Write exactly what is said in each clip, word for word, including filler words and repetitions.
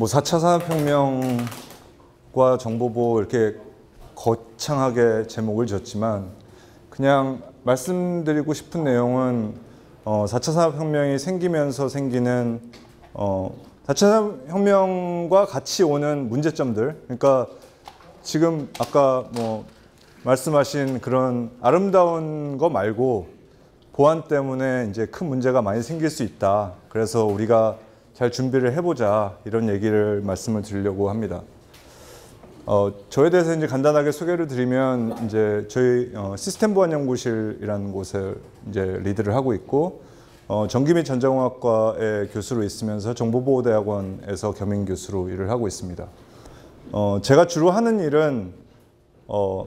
뭐 사 차 산업혁명과 정보보호 이렇게 거창하게 제목을 줬지만 그냥 말씀드리고 싶은 내용은 어, 사 차 산업혁명이 생기면서 생기는 어, 사 차 산업혁명과 같이 오는 문제점들, 그러니까 지금 아까 뭐 말씀하신 그런 아름다운 거 말고 보안 때문에 이제 큰 문제가 많이 생길 수 있다. 그래서 우리가 잘 준비를 해보자, 이런 얘기를 말씀을 드리려고 합니다. 어, 저에 대해서 이제 간단하게 소개를 드리면, 이제 저희 어, 시스템 보안 연구실이라는 곳에 이제 리드를 하고 있고, 어, 전기 및 전자공학과의 교수로 있으면서 정보보호대학원에서 겸임 교수로 일을 하고 있습니다. 어, 제가 주로 하는 일은 어,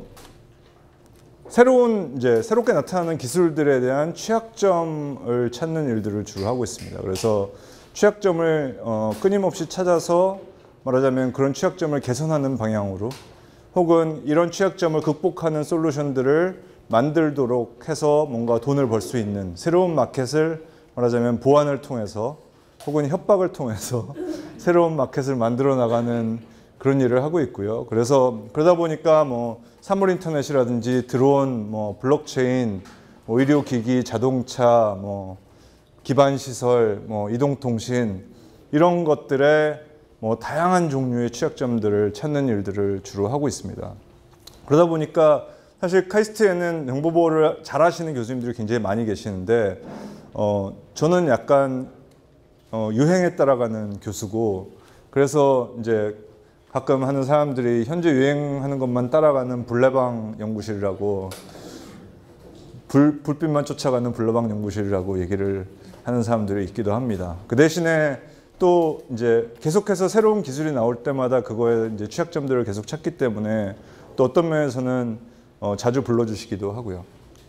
새로운 이제 새롭게 나타나는 기술들에 대한 취약점을 찾는 일들을 주로 하고 있습니다. 그래서 취약점을 어, 끊임없이 찾아서 말하자면 그런 취약점을 개선하는 방향으로, 혹은 이런 취약점을 극복하는 솔루션들을 만들도록 해서 뭔가 돈을 벌 수 있는 새로운 마켓을 말하자면 보안을 통해서 혹은 협박을 통해서 새로운 마켓을 만들어 나가는 그런 일을 하고 있고요. 그래서 그러다 보니까 뭐 사물 인터넷이라든지 드론, 뭐 블록체인, 뭐 의료기기, 자동차, 뭐 기반 시설, 뭐 이동통신, 이런 것들의 뭐 다양한 종류의 취약점들을 찾는 일들을 주로 하고 있습니다. 그러다 보니까 사실 카이스트에는 정보보호를 잘 하시는 교수님들이 굉장히 많이 계시는데, 어, 저는 약간 어, 유행에 따라가는 교수고, 그래서 이제 가끔 하는 사람들이 현재 유행하는 것만 따라가는 불내방 연구실이라고, 불, 불빛만 쫓아가는 불내방 연구실이라고 얘기를 하는 사람들이 있기도 합니다. 그 대신에 또 이제 계속해서 새로운 기술이 나올 때마다 그거에 이제 취약점들을 계속 찾기 때문에 또 어떤 면에서는 어, 자주 불러주시기도 하고요.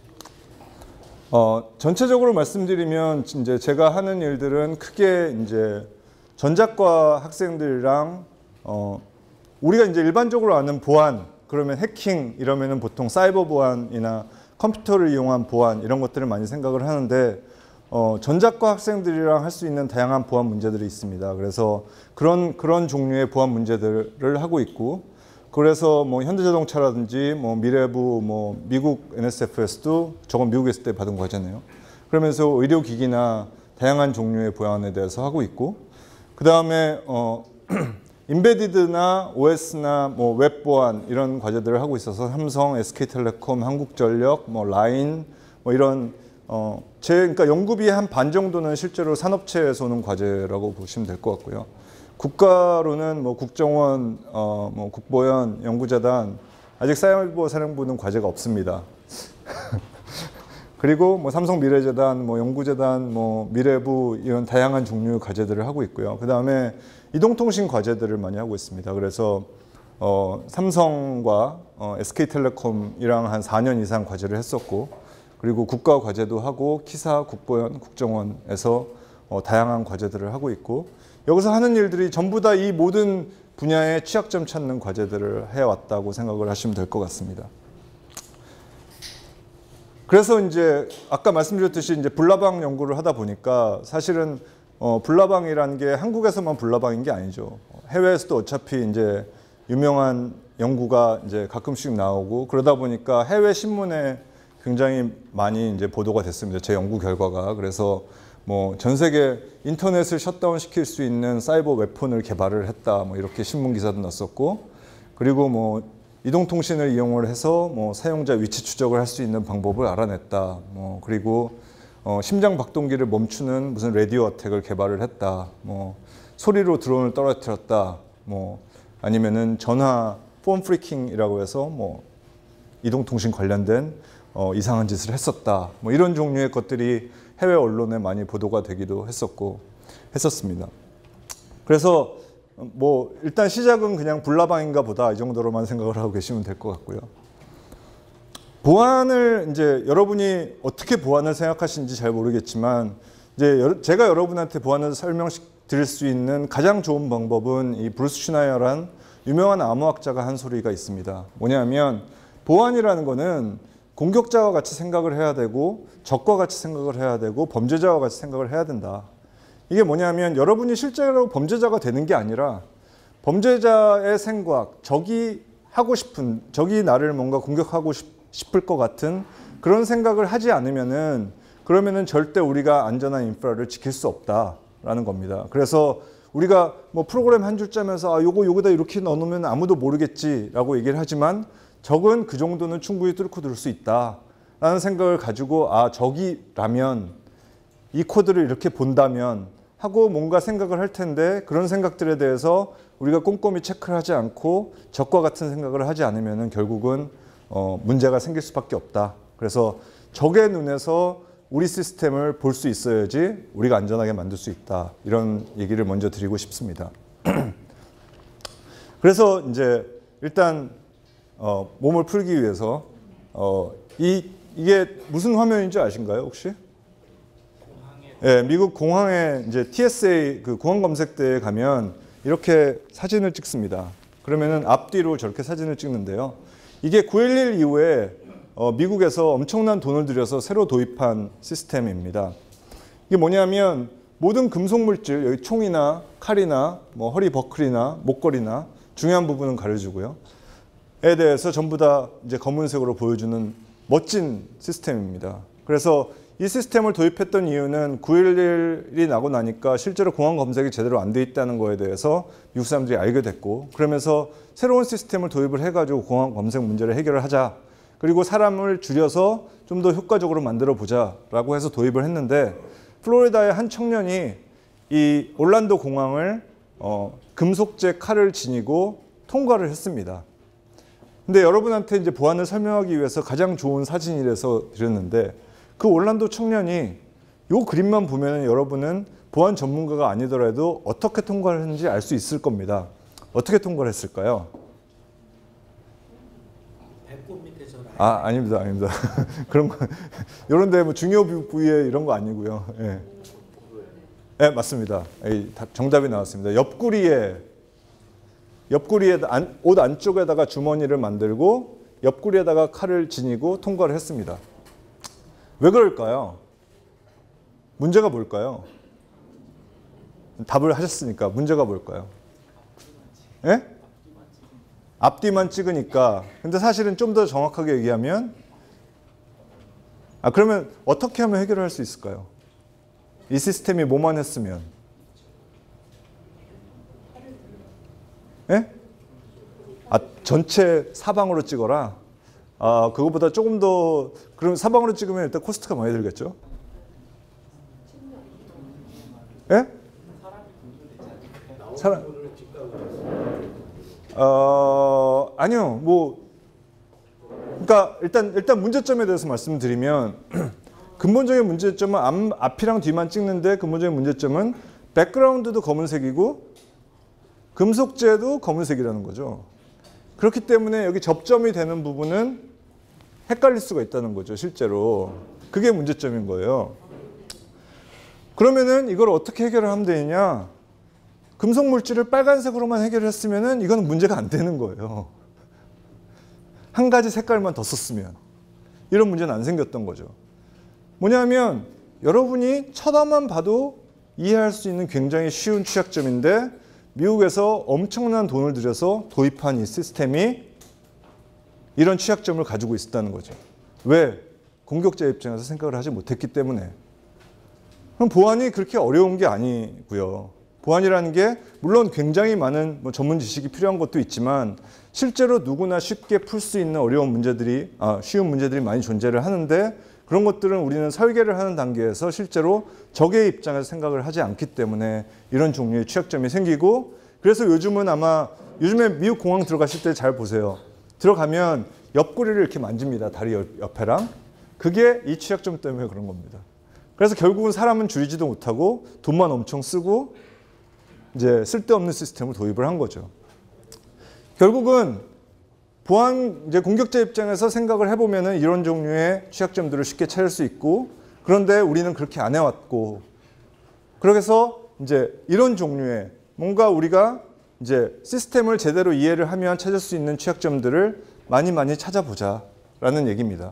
어, 전체적으로 말씀드리면 이제 제가 하는 일들은 크게 이제 전자과 학생들이랑 어, 우리가 이제 일반적으로 아는 보안, 그러면 해킹 이러면은 보통 사이버 보안이나 컴퓨터를 이용한 보안, 이런 것들을 많이 생각을 하는데, 어, 전자과 학생들이랑 할 수 있는 다양한 보안 문제들이 있습니다. 그래서 그런 그런 종류의 보안 문제들을 하고 있고, 그래서 뭐 현대자동차라든지 뭐 미래부, 뭐 미국 엔에스에프에스도 저건 미국에 있을 때 받은 과제네요. 그러면서 의료기기나 다양한 종류의 보안에 대해서 하고 있고, 그 다음에 어, 인베디드나 오에스나 뭐 웹 보안, 이런 과제들을 하고 있어서 삼성, 에스케이텔레콤, 한국전력, 뭐 라인, 뭐 이런 어, 제 그러니까 연구비의 한 반 정도는 실제로 산업체에서 오는 과제라고 보시면 될 것 같고요. 국가로는 뭐 국정원, 어, 뭐 국보연, 연구재단, 아직 사이버 사령부는 과제가 없습니다. 그리고 뭐 삼성 미래재단, 뭐 연구재단, 뭐 미래부, 이런 다양한 종류의 과제들을 하고 있고요. 그 다음에 이동통신 과제들을 많이 하고 있습니다. 그래서 어, 삼성과 어, 에스케이텔레콤이랑 한 사 년 이상 과제를 했었고, 그리고 국가 과제도 하고 키사, 국보연, 국정원에서 어, 다양한 과제들을 하고 있고, 여기서 하는 일들이 전부 다 이 모든 분야의 취약점 찾는 과제들을 해왔다고 생각을 하시면 될 것 같습니다. 그래서 이제 아까 말씀드렸듯이 이제 불나방 연구를 하다 보니까 사실은 어, 불나방이라는 게 한국에서만 불나방인 게 아니죠. 해외에서도 어차피 이제 유명한 연구가 이제 가끔씩 나오고, 그러다 보니까 해외 신문에 굉장히 많이 이제 보도가 됐습니다. 제 연구 결과가. 그래서 뭐 전 세계 인터넷을 셧다운 시킬 수 있는 사이버 웨폰을 개발을 했다, 뭐 이렇게 신문 기사도 났었고, 그리고 뭐 이동통신을 이용을 해서 뭐 사용자 위치 추적을 할 수 있는 방법을 알아냈다, 뭐 그리고 어 심장 박동기를 멈추는 무슨 라디오 어택을 개발을 했다, 뭐 소리로 드론을 떨어뜨렸다, 뭐 아니면은 전화 폰 프리킹이라고 해서 뭐 이동통신 관련된 어 이상한 짓을 했었다, 뭐 이런 종류의 것들이 해외 언론에 많이 보도가 되기도 했었고 했었습니다. 그래서 뭐 일단 시작은 그냥 불나방인가 보다, 이 정도로만 생각을 하고 계시면 될 것 같고요. 보안을 이제 여러분이 어떻게 보안을 생각하시는지 잘 모르겠지만, 이제 제가 여러분한테 보안을 설명드릴 수 있는 가장 좋은 방법은 이 브루스 슈나이어란 유명한 암호학자가 한 소리가 있습니다. 뭐냐면 보안이라는 거는 공격자와 같이 생각을 해야 되고 적과 같이 생각을 해야 되고 범죄자와 같이 생각을 해야 된다. 이게 뭐냐면 여러분이 실제로 범죄자가 되는 게 아니라 범죄자의 생각, 적이 하고 싶은, 적이 나를 뭔가 공격하고 싶을 것 같은 그런 생각을 하지 않으면은 그러면은 절대 우리가 안전한 인프라를 지킬 수 없다라는 겁니다. 그래서 우리가 뭐 프로그램 한 줄 짜면서 아, 요거 요거다 이렇게 넣어놓으면 아무도 모르겠지라고 얘기를 하지만 적은 그 정도는 충분히 뚫고 들을 수 있다라는 생각을 가지고 아, 적이라면 이 코드를 이렇게 본다면 하고 뭔가 생각을 할 텐데 그런 생각들에 대해서 우리가 꼼꼼히 체크를 하지 않고 적과 같은 생각을 하지 않으면 결국은 어, 문제가 생길 수밖에 없다. 그래서 적의 눈에서 우리 시스템을 볼 수 있어야지 우리가 안전하게 만들 수 있다. 이런 얘기를 먼저 드리고 싶습니다. 그래서 이제 일단 어, 몸을 풀기 위해서 어, 이, 이게 무슨 화면인지 아신가요, 혹시? 예, 미국 공항에 이제 티에스에이 그 공항 검색대에 가면 이렇게 사진을 찍습니다. 그러면은 앞뒤로 저렇게 사진을 찍는데요. 이게 구일일 이후에 어, 미국에서 엄청난 돈을 들여서 새로 도입한 시스템입니다. 이게 뭐냐면 모든 금속 물질, 여기 총이나 칼이나 뭐 허리 버클이나 목걸이나 중요한 부분은 가려주고요. 에 대해서 전부 다 이제 검은색으로 보여주는 멋진 시스템입니다. 그래서 이 시스템을 도입했던 이유는 구일일이 나고 나니까 실제로 공항 검색이 제대로 안 돼 있다는 거에 대해서 미국 사람들이 알게 됐고 그러면서 새로운 시스템을 도입을 해가지고 공항 검색 문제를 해결을 하자. 그리고 사람을 줄여서 좀 더 효과적으로 만들어 보자라고 해서 도입을 했는데 플로리다의 한 청년이 이 올란도 공항을 어, 금속제 칼을 지니고 통과를 했습니다. 근데 여러분한테 이제 보안을 설명하기 위해서 가장 좋은 사진이라서 드렸는데 그 올란도 청년이 이 그림만 보면 여러분은 보안 전문가가 아니더라도 어떻게 통과를 했는지 알 수 있을 겁니다. 어떻게 통과를 했을까요? 배꼽 밑에 저 아, 아닙니다. 아닙니다. 그런 거, 이런 데 뭐 중요 부위에 이런 거 아니고요. 예. 네, 맞습니다. 정답이 나왔습니다. 옆구리에, 옆구리에, 안, 옷 안쪽에다가 주머니를 만들고 옆구리에다가 칼을 지니고 통과를 했습니다. 왜 그럴까요? 문제가 뭘까요? 답을 하셨으니까 문제가 뭘까요? 예? 앞뒤만 찍으니까. 근데 사실은 좀 더 정확하게 얘기하면 아 그러면 어떻게 하면 해결할 수 있을까요? 이 시스템이 뭐만 했으면 예? 아 전체 사방으로 찍어라? 아 그거보다 조금 더 그럼 사방으로 찍으면 일단 코스트가 많이 들겠죠? 예? 사람 어 아니요 뭐 그러니까 일단 일단 문제점에 대해서 말씀드리면 근본적인 문제점은 앞, 앞이랑 뒤만 찍는데 근본적인 문제점은 백그라운드도 검은색이고 금속재도 검은색이라는 거죠. 그렇기 때문에 여기 접점이 되는 부분은 헷갈릴 수가 있다는 거죠, 실제로. 그게 문제점인 거예요. 그러면은 이걸 어떻게 해결을 하면 되느냐? 금속 물질을 빨간색으로만 해결했으면은 이건 문제가 안 되는 거예요. 한 가지 색깔만 더 썼으면 이런 문제는 안 생겼던 거죠. 뭐냐면 여러분이 쳐다만 봐도 이해할 수 있는 굉장히 쉬운 취약점인데 미국에서 엄청난 돈을 들여서 도입한 이 시스템이 이런 취약점을 가지고 있었다는 거죠. 왜? 공격자 입장에서 생각을 하지 못했기 때문에. 그럼 보안이 그렇게 어려운 게 아니고요. 보안이라는 게 물론 굉장히 많은 뭐 전문 지식이 필요한 것도 있지만 실제로 누구나 쉽게 풀 수 있는 어려운 문제들이 아, 쉬운 문제들이 많이 존재를 하는데 그런 것들은 우리는 설계를 하는 단계에서 실제로 적의 입장에서 생각을 하지 않기 때문에 이런 종류의 취약점이 생기고 그래서 요즘은 아마 요즘에 미국 공항 들어가실 때 잘 보세요. 들어가면 옆구리를 이렇게 만집니다. 다리 옆에랑. 그게 이 취약점 때문에 그런 겁니다. 그래서 결국은 사람은 줄이지도 못하고 돈만 엄청 쓰고 이제 쓸데없는 시스템을 도입을 한 거죠. 결국은 보안 이제 공격자 입장에서 생각을 해보면은 이런 종류의 취약점들을 쉽게 찾을 수 있고 그런데 우리는 그렇게 안 해왔고 그래서 이제 이런 종류의 뭔가 우리가 이제 시스템을 제대로 이해를 하면 찾을 수 있는 취약점들을 많이 많이 찾아보자라는 얘기입니다.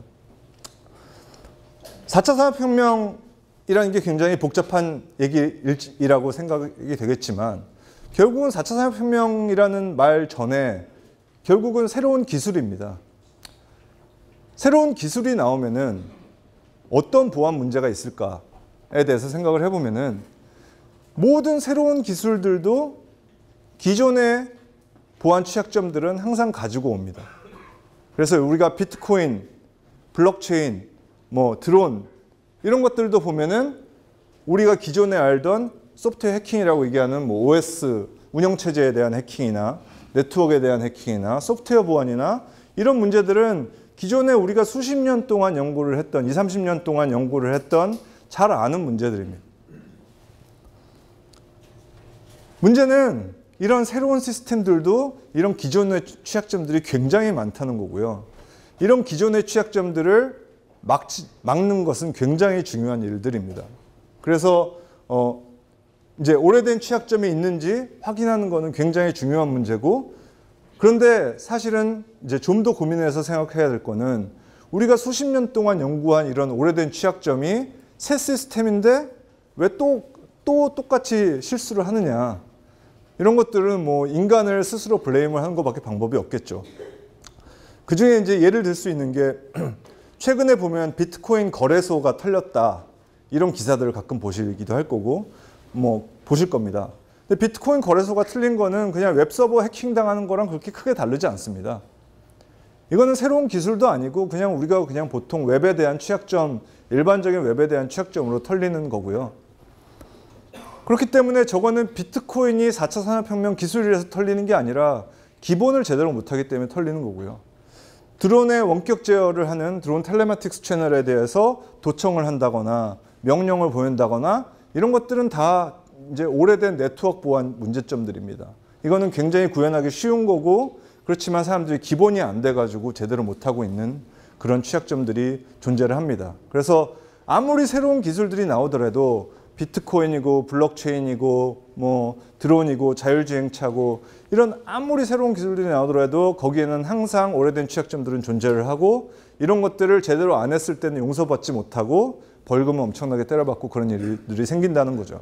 사 차 산업혁명이라는 게 굉장히 복잡한 얘기이라고 생각이 되겠지만 결국은 사 차 산업혁명이라는 말 전에 결국은 새로운 기술입니다. 새로운 기술이 나오면은 어떤 보안 문제가 있을까에 대해서 생각을 해보면은 모든 새로운 기술들도 기존의 보안 취약점들은 항상 가지고 옵니다. 그래서 우리가 비트코인, 블록체인, 뭐 드론 이런 것들도 보면은 우리가 기존에 알던 소프트웨어 해킹이라고 얘기하는 뭐 오에스 운영체제에 대한 해킹이나 네트워크에 대한 해킹이나 소프트웨어 보안이나 이런 문제들은 기존에 우리가 수십 년 동안 연구를 했던, 이삼십 년 동안 연구를 했던 잘 아는 문제들입니다. 문제는 이런 새로운 시스템들도 이런 기존의 취약점들이 굉장히 많다는 거고요. 이런 기존의 취약점들을 막지, 막는 것은 굉장히 중요한 일들입니다. 그래서 어, 이제 오래된 취약점이 있는지 확인하는 것은 굉장히 중요한 문제고, 그런데 사실은 이제 좀 더 고민해서 생각해야 될 거는 우리가 수십 년 동안 연구한 이런 오래된 취약점이 새 시스템인데 왜 또 또 똑같이 실수를 하느냐. 이런 것들은 뭐 인간을 스스로 블레임을 하는 것밖에 방법이 없겠죠. 그 중에 이제 예를 들 수 있는 게 최근에 보면 비트코인 거래소가 털렸다. 이런 기사들을 가끔 보시기도 할 거고 뭐 보실 겁니다. 근데 비트코인 거래소가 틀린 거는 그냥 웹서버 해킹당하는 거랑 그렇게 크게 다르지 않습니다. 이거는 새로운 기술도 아니고 그냥 우리가 그냥 보통 웹에 대한 취약점, 일반적인 웹에 대한 취약점으로 털리는 거고요. 그렇기 때문에 저거는 비트코인이 사 차 산업혁명 기술이라서 털리는 게 아니라 기본을 제대로 못하기 때문에 털리는 거고요. 드론의 원격 제어를 하는 드론 텔레마틱스 채널에 대해서 도청을 한다거나 명령을 보낸다거나 이런 것들은 다 이제 오래된 네트워크 보안 문제점들입니다. 이거는 굉장히 구현하기 쉬운 거고, 그렇지만 사람들이 기본이 안 돼가지고 제대로 못하고 있는 그런 취약점들이 존재를 합니다. 그래서 아무리 새로운 기술들이 나오더라도 비트코인이고 블록체인이고 뭐 드론이고 자율주행차고 이런 아무리 새로운 기술들이 나오더라도 거기에는 항상 오래된 취약점들은 존재를 하고, 이런 것들을 제대로 안 했을 때는 용서받지 못하고 벌금을 엄청나게 때려받고 그런 일들이 생긴다는 거죠.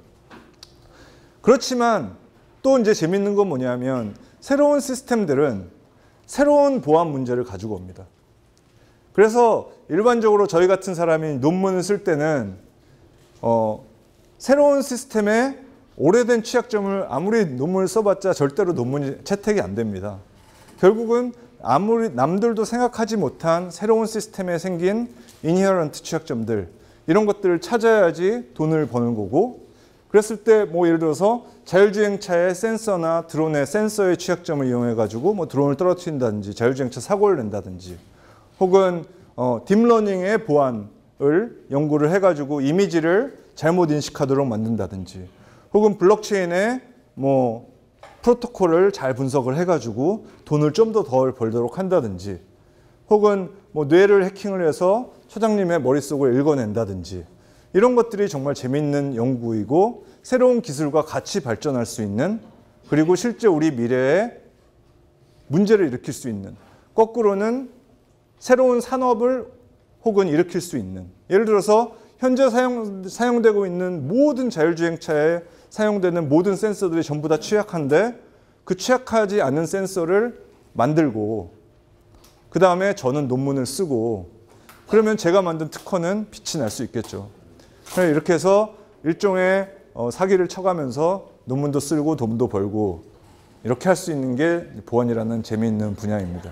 그렇지만 또 이제 재밌는 건 뭐냐면 새로운 시스템들은 새로운 보안 문제를 가지고 옵니다. 그래서 일반적으로 저희 같은 사람이 논문을 쓸 때는 어, 새로운 시스템에 오래된 취약점을 아무리 논문을 써봤자 절대로 논문이 채택이 안 됩니다. 결국은 아무리 남들도 생각하지 못한 새로운 시스템에 생긴 인헤런트 취약점들, 이런 것들을 찾아야지 돈을 버는 거고, 그랬을 때 뭐 예를 들어서 자율주행차의 센서나 드론의 센서의 취약점을 이용해 가지고 뭐 드론을 떨어뜨린다든지 자율주행차 사고를 낸다든지, 혹은 어, 딥러닝의 보안을 연구를 해 가지고 이미지를 잘못 인식하도록 만든다든지, 혹은 블록체인의 뭐 프로토콜을 잘 분석을 해 가지고 돈을 좀 더 덜 벌도록 한다든지, 혹은 뭐 뇌를 해킹을 해서 소장님의 머릿속을 읽어낸다든지, 이런 것들이 정말 재미있는 연구이고 새로운 기술과 같이 발전할 수 있는, 그리고 실제 우리 미래에 문제를 일으킬 수 있는, 거꾸로는 새로운 산업을 혹은 일으킬 수 있는, 예를 들어서 현재 사용, 사용되고 있는 모든 자율주행차에 사용되는 모든 센서들이 전부 다 취약한데 그 취약하지 않은 센서를 만들고 그 다음에 저는 논문을 쓰고, 그러면 제가 만든 특허는 빛이 날 수 있겠죠. 이렇게 해서 일종의 사기를 쳐가면서 논문도 쓰고 돈도 벌고 이렇게 할 수 있는 게 보안이라는 재미있는 분야입니다.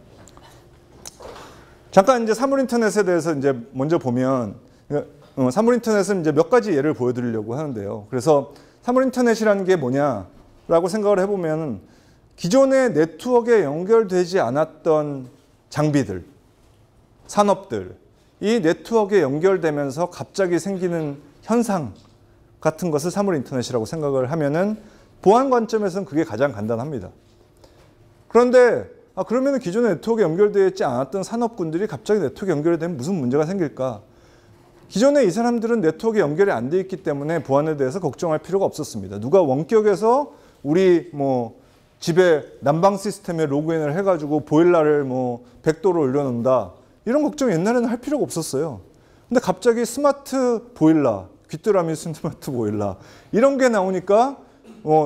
잠깐 이제 사물인터넷에 대해서 이제 먼저 보면, 사물인터넷은 이제 몇 가지 예를 보여드리려고 하는데요. 그래서 사물인터넷이라는 게 뭐냐라고 생각을 해보면 기존의 네트워크에 연결되지 않았던 장비들, 산업들, 이 네트워크에 연결되면서 갑자기 생기는 현상 같은 것을 사물인터넷이라고 생각을 하면은 보안 관점에서는 그게 가장 간단합니다. 그런데 아, 그러면 기존의 네트워크에 연결되어 있지 않았던 산업군들이 갑자기 네트워크에 연결되면 무슨 문제가 생길까? 기존에 이 사람들은 네트워크에 연결이 안 돼 있기 때문에 보안에 대해서 걱정할 필요가 없었습니다. 누가 원격에서 우리 뭐 집에 난방 시스템에 로그인을 해가지고 보일러를 뭐 백 도로 올려놓는다, 이런 걱정 옛날에는 할 필요가 없었어요. 근데 갑자기 스마트 보일러, 귀뚜라미 스마트 보일러 이런 게 나오니까 어,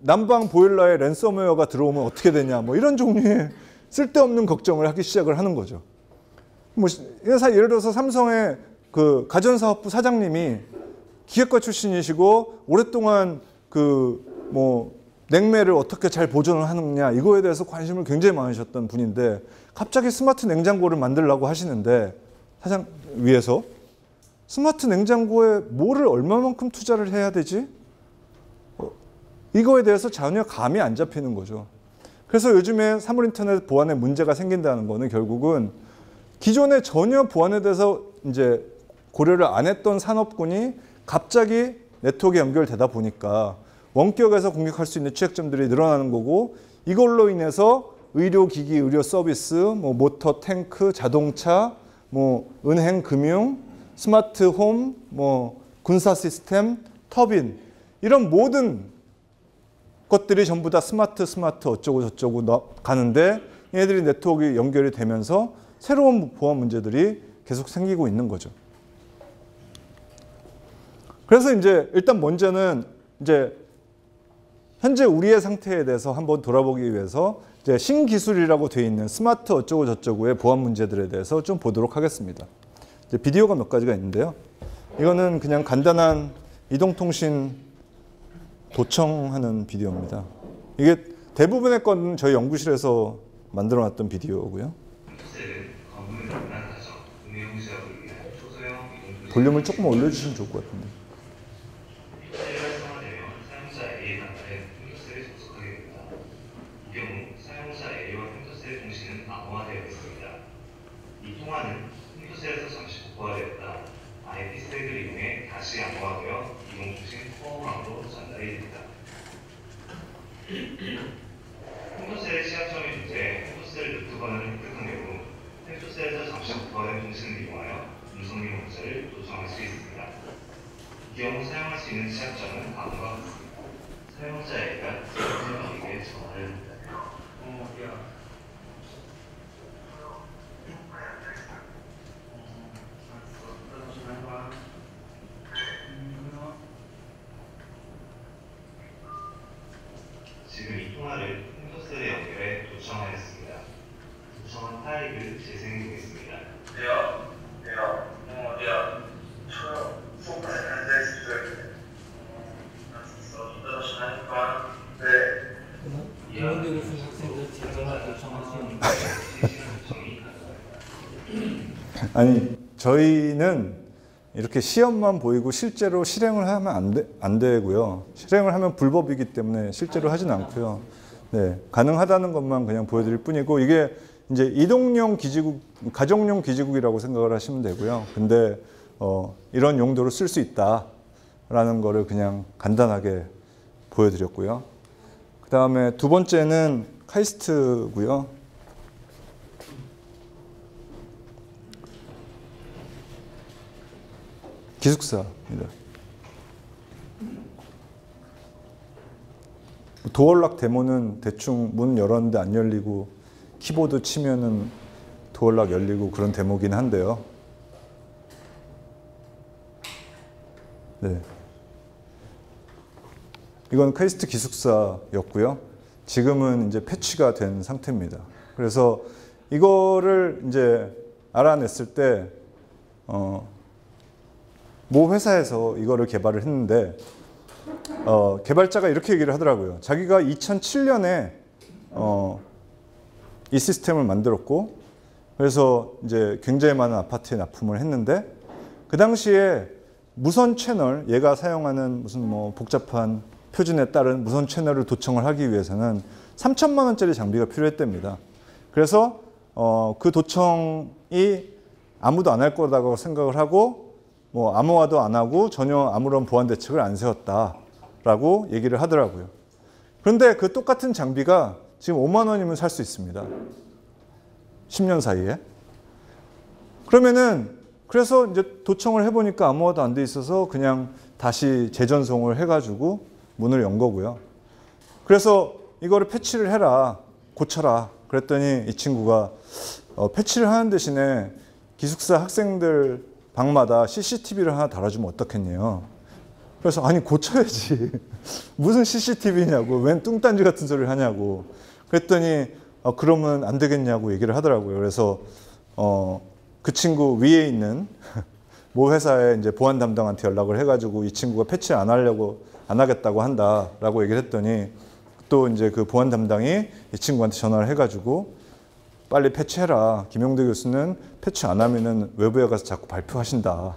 난방 보일러에 랜섬웨어가 들어오면 어떻게 되냐, 뭐 이런 종류의 쓸데없는 걱정을 하기 시작을 하는 거죠. 뭐 회사 예를 들어서 삼성의 그 가전사업부 사장님이 기획과 출신이시고 오랫동안 그 뭐 냉매를 어떻게 잘 보존을 하느냐 이거에 대해서 관심을 굉장히 많으셨던 분인데 갑자기 스마트 냉장고를 만들려고 하시는데 사장 위에서 스마트 냉장고에 뭐를 얼마만큼 투자를 해야 되지? 어, 이거에 대해서 전혀 감이 안 잡히는 거죠. 그래서 요즘에 사물인터넷 보안에 문제가 생긴다는 거는 결국은 기존에 전혀 보안에 대해서 이제 고려를 안 했던 산업군이 갑자기 네트워크에 연결되다 보니까 원격에서 공격할 수 있는 취약점들이 늘어나는 거고 이걸로 인해서 의료기기, 의료 서비스, 뭐 모터, 탱크, 자동차, 뭐 은행, 금융, 스마트 홈, 뭐 군사 시스템, 터빈 이런 모든 것들이 전부 다 스마트 스마트 어쩌고 저쩌고 가는데 얘네들이 네트워크에 연결이 되면서 새로운 보안 문제들이 계속 생기고 있는 거죠. 그래서 이제 일단 먼저는 이제 현재 우리의 상태에 대해서 한번 돌아보기 위해서 이제 신기술이라고 되어 있는 스마트 어쩌고 저쩌고의 보안 문제들에 대해서 좀 보도록 하겠습니다. 이제 비디오가 몇 가지가 있는데요. 이거는 그냥 간단한 이동통신 도청하는 비디오입니다. 이게 대부분의 건 저희 연구실에서 만들어놨던 비디오고요. 볼륨을 조금 올려주시면 좋을 것 같은데. 펜토셀의 시약점의 존재에 펜토셀 루트번호를 획득한 경우 펜토셀에서 잠시 복구된 통신을 이용하여 음성명 문자를 도청할 수 있습니다. 이 경우 사용할 수 있는 시약점은 다음과 같습니다. 사용자에게 사용자에게 전화를 합니다. 어, 야. 지금 이 통화를 펜토셀에 연결해 도청하였습니다. 도청한 파일을 재생해 보겠습니다. 네요? 네요? 어, 네요? 저요. 소파에 앉아있을 때 네. 이런데 무슨 학생들 제가 도청하시는 아니 저희는 이렇게 시험만 보이고 실제로 실행을 하면 안, 되, 안 되고요. 실행을 하면 불법이기 때문에 실제로 하진 않고요. 네, 가능하다는 것만 그냥 보여드릴 뿐이고 이게 이제 이동용 기지국, 가정용 기지국이라고 생각을 하시면 되고요. 근데 어, 이런 용도로 쓸 수 있다라는 거를 그냥 간단하게 보여드렸고요. 그 다음에 두 번째는 카이스트고요. 기숙사입니다. 도어락 데모는 대충 문 열었는데 안 열리고 키보드 치면은 도어락 열리고 그런 데모긴 한데요. 네. 이건 카이스트 기숙사였고요. 지금은 이제 패치가 된 상태입니다. 그래서 이거를 이제 알아냈을 때 어, 모 회사에서 이거를 개발을 했는데 어, 개발자가 이렇게 얘기를 하더라고요. 자기가 이천칠 년에 어, 이 시스템을 만들었고 그래서 이제 굉장히 많은 아파트에 납품을 했는데 그 당시에 무선 채널, 얘가 사용하는 무슨 뭐 복잡한 표준에 따른 무선 채널을 도청을 하기 위해서는 삼천만 원짜리 장비가 필요했답니다. 그래서 어, 그 도청이 아무도 안 할 거라고 생각을 하고 뭐 암호화도 안 하고 전혀 아무런 보안 대책을 안 세웠다라고 얘기를 하더라고요. 그런데 그 똑같은 장비가 지금 오만 원이면 살 수 있습니다. 십 년 사이에. 그러면은 그래서 이제 도청을 해보니까 암호화도 안 돼 있어서 그냥 다시 재전송을 해가지고 문을 연 거고요. 그래서 이거를 패치를 해라, 고쳐라. 그랬더니 이 친구가 어, 패치를 하는 대신에 기숙사 학생들 방마다 씨씨티비를 하나 달아주면 어떻겠냐요. 그래서 아니 고쳐야지. 무슨 씨씨티비냐고. 웬 뚱딴지 같은 소리를 하냐고. 그랬더니 어, 그러면 안 되겠냐고 얘기를 하더라고요. 그래서 어, 그 친구 위에 있는 모 회사에 이제 보안 담당한테 연락을 해가지고 이 친구가 패치 안 하려고 안 하겠다고 한다라고 얘기를 했더니 또 이제 그 보안 담당이 이 친구한테 전화를 해가지고 빨리 패치해라. 김용대 교수는 패치 안 하면은 외부에 가서 자꾸 발표하신다.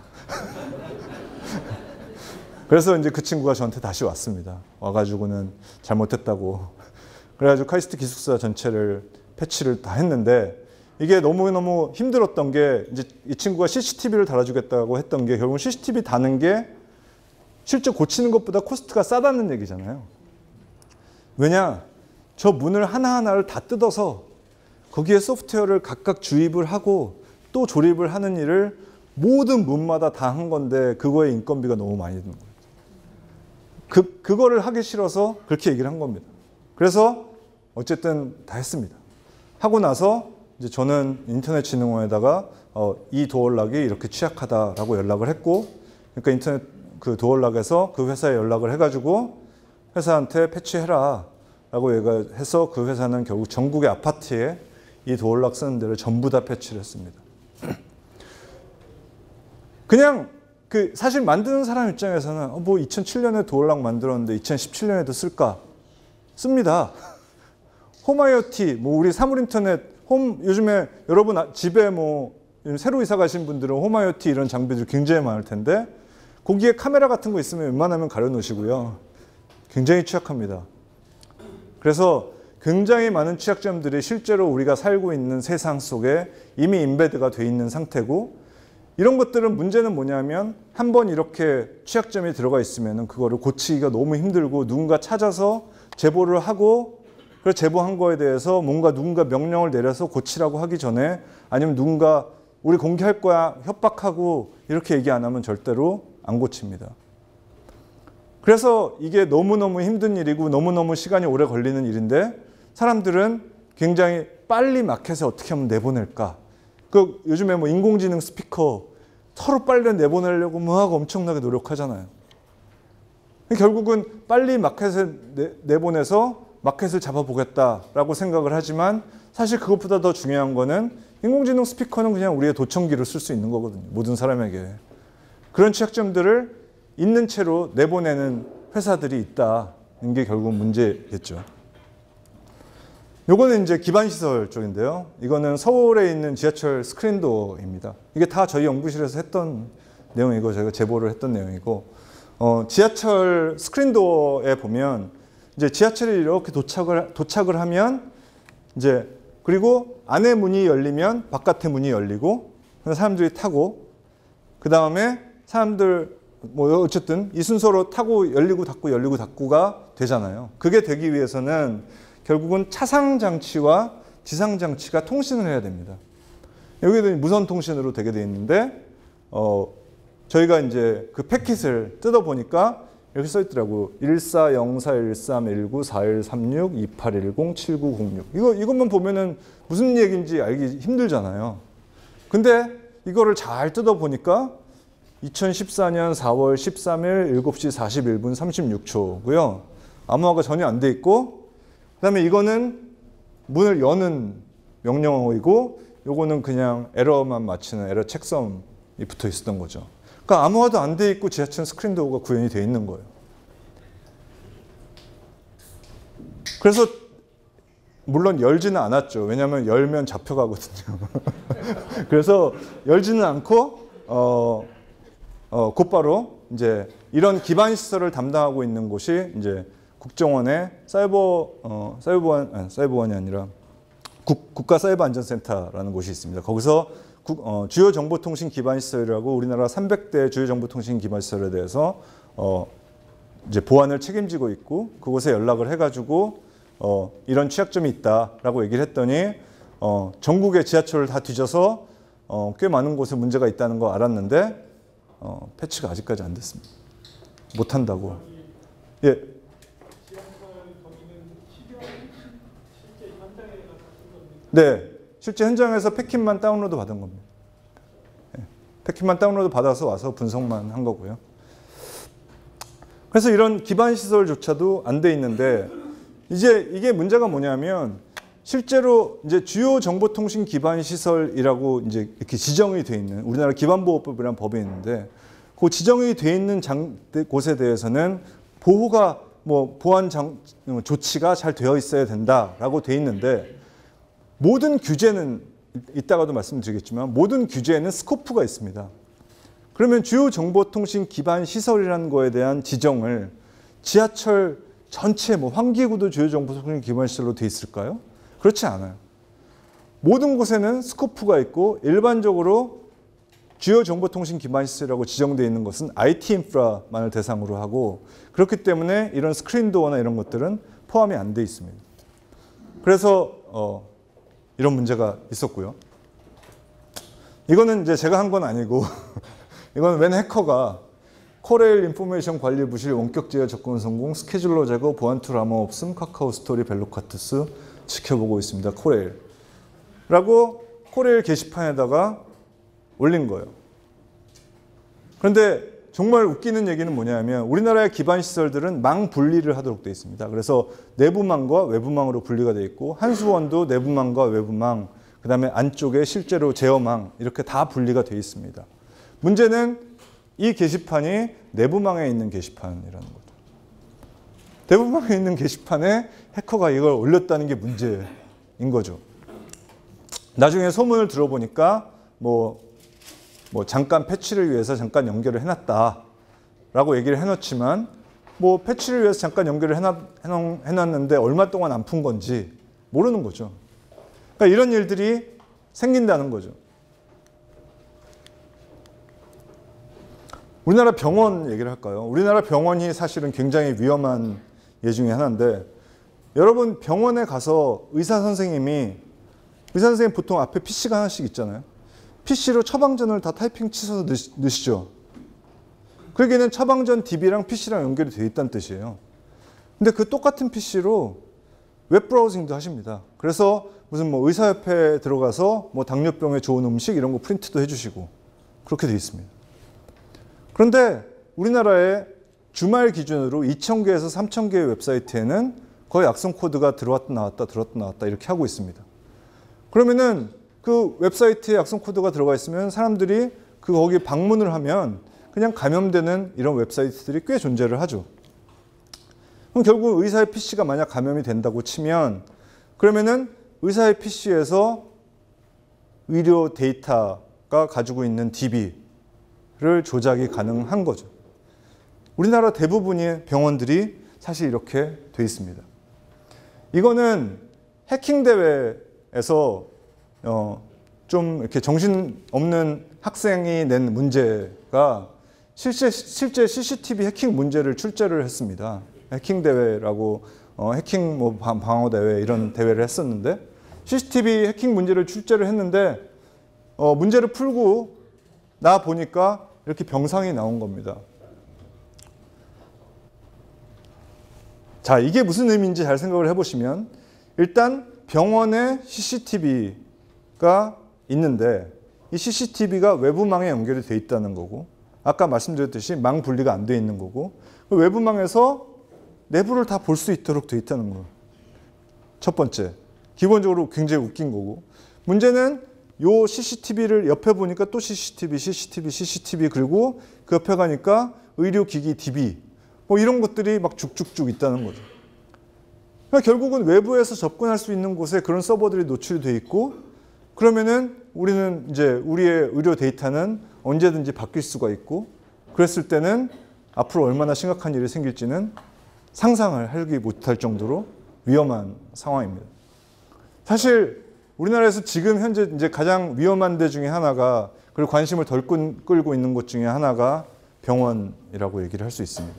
그래서 이제 그 친구가 저한테 다시 왔습니다. 와가지고는 잘못했다고. 그래가지고 카이스트 기숙사 전체를 패치를 다 했는데 이게 너무너무 힘들었던 게 이제 이 친구가 씨씨티비를 달아주겠다고 했던 게 결국 씨씨티비 다는 게 실제 고치는 것보다 코스트가 싸다는 얘기잖아요. 왜냐? 저 문을 하나하나를 다 뜯어서 거기에 소프트웨어를 각각 주입을 하고 또 조립을 하는 일을 모든 문마다 다 한 건데 그거에 인건비가 너무 많이 드는 거예요. 그, 그거를 하기 싫어서 그렇게 얘기를 한 겁니다. 그래서 어쨌든 다 했습니다. 하고 나서 이제 저는 인터넷진흥원에다가 어, 이 도어락이 이렇게 취약하다라고 연락을 했고, 그러니까 인터넷 그 도어락에서 그 회사에 연락을 해가지고 회사한테 패치해라라고 얘기해서 그 회사는 결국 전국의 아파트에 이 도어락 쓰는 데를 전부 다 패치를 했습니다. 그냥 그 사실 만드는 사람 입장에서는 어, 뭐 이천칠 년에 도어락 만들었는데 이천십칠 년에도 쓸까? 씁니다. 홈아이오티, 뭐 우리 사물인터넷, 홈 요즘에 여러분 집에 뭐 새로 이사 가신 분들은 홈아이오티 이런 장비들 굉장히 많을 텐데 거기에 카메라 같은 거 있으면 웬만하면 가려놓으시고요. 굉장히 취약합니다. 그래서 굉장히 많은 취약점들이 실제로 우리가 살고 있는 세상 속에 이미 인베드가 돼 있는 상태고, 이런 것들은 문제는 뭐냐면 한번 이렇게 취약점이 들어가 있으면 그거를 고치기가 너무 힘들고 누군가 찾아서 제보를 하고 그 제보한 거에 대해서 뭔가 누군가 명령을 내려서 고치라고 하기 전에, 아니면 누군가 우리 공개할 거야 협박하고 이렇게 얘기 안 하면 절대로 안 고칩니다. 그래서 이게 너무너무 힘든 일이고 너무너무 시간이 오래 걸리는 일인데 사람들은 굉장히 빨리 마켓에 어떻게 하면 내보낼까. 그 요즘에 뭐 인공지능 스피커 서로 빨리 내보내려고 뭐 하고 엄청나게 노력하잖아요. 결국은 빨리 마켓에 내, 내보내서 마켓을 잡아보겠다라고 생각을 하지만 사실 그것보다 더 중요한 거는 인공지능 스피커는 그냥 우리의 도청기로 쓸 수 있는 거거든요. 모든 사람에게. 그런 취약점들을 있는 채로 내보내는 회사들이 있다는 게 결국 문제겠죠. 요거는 이제 기반시설 쪽인데요. 이거는 서울에 있는 지하철 스크린도어입니다. 이게 다 저희 연구실에서 했던 내용이고 저희가 제보를 했던 내용이고, 어, 지하철 스크린도어에 보면 이제 지하철이 이렇게 도착을 도착을 하면 이제 그리고 안에 문이 열리면 바깥에 문이 열리고 사람들이 타고, 그 다음에 사람들 뭐 어쨌든 이 순서로 타고 열리고 닫고 열리고 닫고가 되잖아요. 그게 되기 위해서는 결국은 차상 장치와 지상 장치가 통신을 해야 됩니다. 여기도 무선 통신으로 되게 돼 있는데 어, 저희가 이제 그 패킷을 뜯어 보니까 이렇게 써 있더라고요. 일사영사 일삼일구 사일삼육 이팔일공 칠구공육. 이거 이것만 보면은 무슨 얘기인지 알기 힘들잖아요. 근데 이거를 잘 뜯어 보니까 이천십사 년 사월 십삼일 일곱 시 사십일 분 삼십육 초고요. 암호화가 전혀 안 돼 있고, 그다음에 이거는 문을 여는 명령어이고, 요거는 그냥 에러만 맞히는 에러 책섬이 붙어 있었던 거죠. 그러니까 암호화도 안 돼 있고 지하철 스크린도어가 구현이 돼 있는 거예요. 그래서 물론 열지는 않았죠. 왜냐하면 열면 잡혀가거든요. 그래서 열지는 않고 어, 어, 곧바로 이제 이런 기반 시설을 담당하고 있는 곳이 이제 국정원의 사이버 어, 사이버보안 아니, 사이버보안이 아니라 국, 국가사이버안전센터라는 곳이 있습니다. 거기서 국, 어, 주요 정보통신 기반 시설이라고 우리나라 삼백 대 주요 정보통신 기반 시설에 대해서 어, 이제 보안을 책임지고 있고, 그곳에 연락을 해가지고 어, 이런 취약점이 있다라고 얘기를 했더니 어, 전국의 지하철을 다 뒤져서 어, 꽤 많은 곳에 문제가 있다는 거 알았는데 어, 패치가 아직까지 안 됐습니다. 못 한다고. 예. 네, 실제 현장에서 패킷만 다운로드 받은 겁니다. 네, 패킷만 다운로드 받아서 와서 분석만 한 거고요. 그래서 이런 기반 시설조차도 안 돼 있는데 이제 이게 문제가 뭐냐면 실제로 이제 주요 정보통신 기반 시설이라고 이제 이렇게 지정이 돼 있는 우리나라 기반보호법이라는 법이 있는데 그 지정이 돼 있는 장, 곳에 대해서는 보호가 뭐 보안 장, 조치가 잘 되어 있어야 된다라고 돼 있는데 모든 규제는 이따가도 말씀드리겠지만 모든 규제에는 스코프가 있습니다. 그러면 주요 정보통신 기반 시설이라는 거에 대한 지정을 지하철 전체 뭐 환기구도 주요 정보통신 기반 시설로 돼 있을까요? 그렇지 않아요. 모든 곳에는 스코프가 있고 일반적으로 주요 정보통신 기반 시설이라고 지정되어 있는 것은 아이티 인프라만을 대상으로 하고 그렇기 때문에 이런 스크린 도어나 이런 것들은 포함이 안 돼 있습니다. 그래서 어, 이런 문제가 있었고요. 이거는 이제 제가 한 건 아니고 이건 웬 해커가 코레일 인포메이션 관리 부실 원격 제어 접근 성공 스케줄러 제거 보안 툴 암호 없음 카카오 스토리 벨로카투스 지켜보고 있습니다. 코레일 라고 코레일 게시판에다가 올린 거예요. 그런데 정말 웃기는 얘기는 뭐냐면 우리나라의 기반 시설들은 망 분리를 하도록 되어 있습니다. 그래서 내부망과 외부망으로 분리가 되어 있고 한수원도 내부망과 외부망 그 다음에 안쪽에 실제로 제어망 이렇게 다 분리가 되어 있습니다. 문제는 이 게시판이 내부망에 있는 게시판이라는 거죠. 내부망에 있는 게시판에 해커가 이걸 올렸다는 게 문제인 거죠. 나중에 소문을 들어보니까 뭐, 뭐 잠깐 패치를 위해서 잠깐 연결을 해놨다라고 얘기를 해놓지만 뭐 패치를 위해서 잠깐 연결을 해놨, 해놨는데 얼마 동안 안 푼 건지 모르는 거죠. 그러니까 이런 일들이 생긴다는 거죠. 우리나라 병원 얘기를 할까요? 우리나라 병원이 사실은 굉장히 위험한 예 중에 하나인데 여러분 병원에 가서 의사 선생님이 의사 선생님 보통 앞에 피씨가 하나씩 있잖아요. 피씨로 처방전을 다 타이핑 치셔서 넣으시죠. 그러기에는 처방전 디비랑 피씨랑 연결이 되어 있다는 뜻이에요. 근데 그 똑같은 피씨로 웹 브라우징도 하십니다. 그래서 무슨 뭐 의사협회에 들어가서 뭐 당뇨병에 좋은 음식 이런 거 프린트도 해주시고 그렇게 되어 있습니다. 그런데 우리나라에 주말 기준으로 이천 개에서 삼천 개의 웹사이트에는 거의 악성 코드가 들어왔다 나왔다 들어왔다 나왔다 이렇게 하고 있습니다. 그러면은 그 웹사이트에 악성 코드가 들어가 있으면 사람들이 그 거기 방문을 하면 그냥 감염되는 이런 웹사이트들이 꽤 존재를 하죠. 그럼 결국 의사의 피씨가 만약 감염이 된다고 치면 그러면은 의사의 피씨에서 의료 데이터가 가지고 있는 디비를 조작이 가능한 거죠. 우리나라 대부분의 병원들이 사실 이렇게 돼 있습니다. 이거는 해킹 대회에서 어, 좀 이렇게 정신 없는 학생이 낸 문제가 실제, 실제 씨씨티비 해킹 문제를 출제를 했습니다. 해킹 대회라고 어, 해킹 뭐 방어 대회 이런 대회를 했었는데 씨씨티비 해킹 문제를 출제를 했는데 어, 문제를 풀고 나 보니까 이렇게 병상이 나온 겁니다. 자, 이게 무슨 의미인지 잘 생각을 해보시면 일단 병원에 씨씨티비가 있는데 이 씨씨티비가 외부망에 연결이 돼 있다는 거고 아까 말씀드렸듯이 망 분리가 안 돼 있는 거고 외부망에서 내부를 다 볼 수 있도록 돼 있다는 거예요. 첫 번째, 기본적으로 굉장히 웃긴 거고 문제는 요 씨씨티비를 옆에 보니까 또 씨씨티비, 씨씨티비, 씨씨티비 그리고 그 옆에 가니까 의료기기 디비 뭐 이런 것들이 막 쭉쭉쭉 있다는 거죠. 그러니까 결국은 외부에서 접근할 수 있는 곳에 그런 서버들이 노출이 돼 있고 그러면은 우리는 이제 우리의 의료 데이터는 언제든지 바뀔 수가 있고 그랬을 때는 앞으로 얼마나 심각한 일이 생길지는 상상을 하기 못할 정도로 위험한 상황입니다. 사실 우리나라에서 지금 현재 이제 가장 위험한 데 중에 하나가 그리고 관심을 덜 끌고 있는 곳 중에 하나가 병원이라고 얘기를 할 수 있습니다.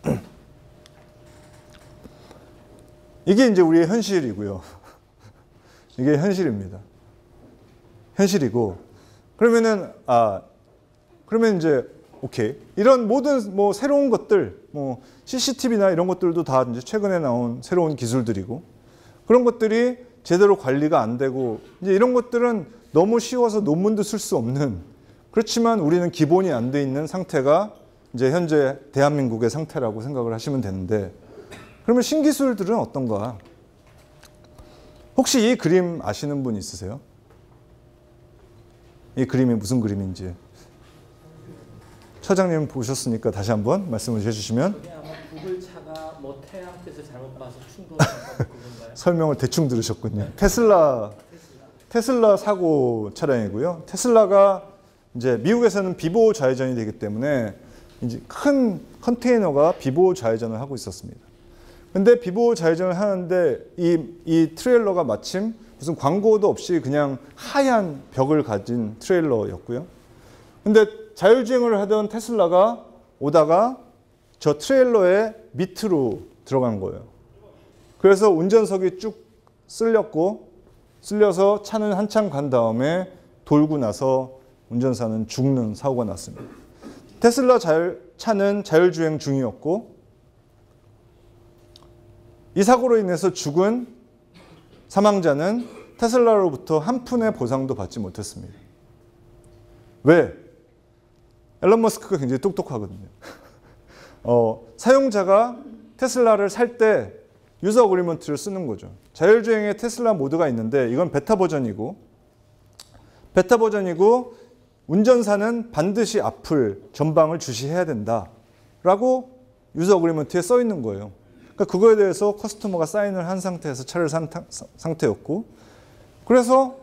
이게 이제 우리의 현실이고요. 이게 현실입니다. 현실이고 그러면은 아 그러면 이제 오케이 이런 모든 뭐 새로운 것들 뭐 씨씨티비나 이런 것들도 다 이제 최근에 나온 새로운 기술들이고 그런 것들이 제대로 관리가 안 되고 이제 이런 것들은 너무 쉬워서 논문도 쓸 수 없는 그렇지만 우리는 기본이 안 돼 있는 상태가 이제 현재 대한민국의 상태라고 생각을 하시면 되는데, 그러면 신기술들은 어떤가? 혹시 이 그림 아시는 분 있으세요? 이 그림이 무슨 그림인지. 처장님 보셨으니까 다시 한번 말씀을 해주시면. 이게 아마 구글차가 뭐 태양빛을 잘못 봐서 충돌한 그건가요? 설명을 대충 들으셨군요. 테슬라, 테슬라 사고 차량이고요. 테슬라가 이제 미국에서는 비보호 좌회전이 되기 때문에 이제 큰 컨테이너가 비보호 좌회전을 하고 있었습니다. 근데 비보호 좌회전을 하는데 이, 이 트레일러가 마침 무슨 광고도 없이 그냥 하얀 벽을 가진 트레일러였고요. 근데 자율주행을 하던 테슬라가 오다가 저 트레일러의 밑으로 들어간 거예요. 그래서 운전석이 쭉 쓸렸고, 쓸려서 차는 한참 간 다음에 돌고 나서 운전사는 죽는 사고가 났습니다. 테슬라 자율, 차는 자율주행 중이었고, 이 사고로 인해서 죽은 사망자는 테슬라로부터 한 푼의 보상도 받지 못했습니다. 왜? 앨런 머스크가 굉장히 똑똑하거든요. 어, 사용자가 테슬라를 살 때 유저 어그리먼트를 쓰는 거죠. 자율주행의 테슬라 모드가 있는데 이건 베타 버전이고, 베타 버전이고 운전사는 반드시 앞을, 전방을 주시해야 된다라고 유저 어그리먼트에 써 있는 거예요. 그러니까 그거에 대해서 커스터머가 사인을 한 상태에서 차를 산 상태였고, 그래서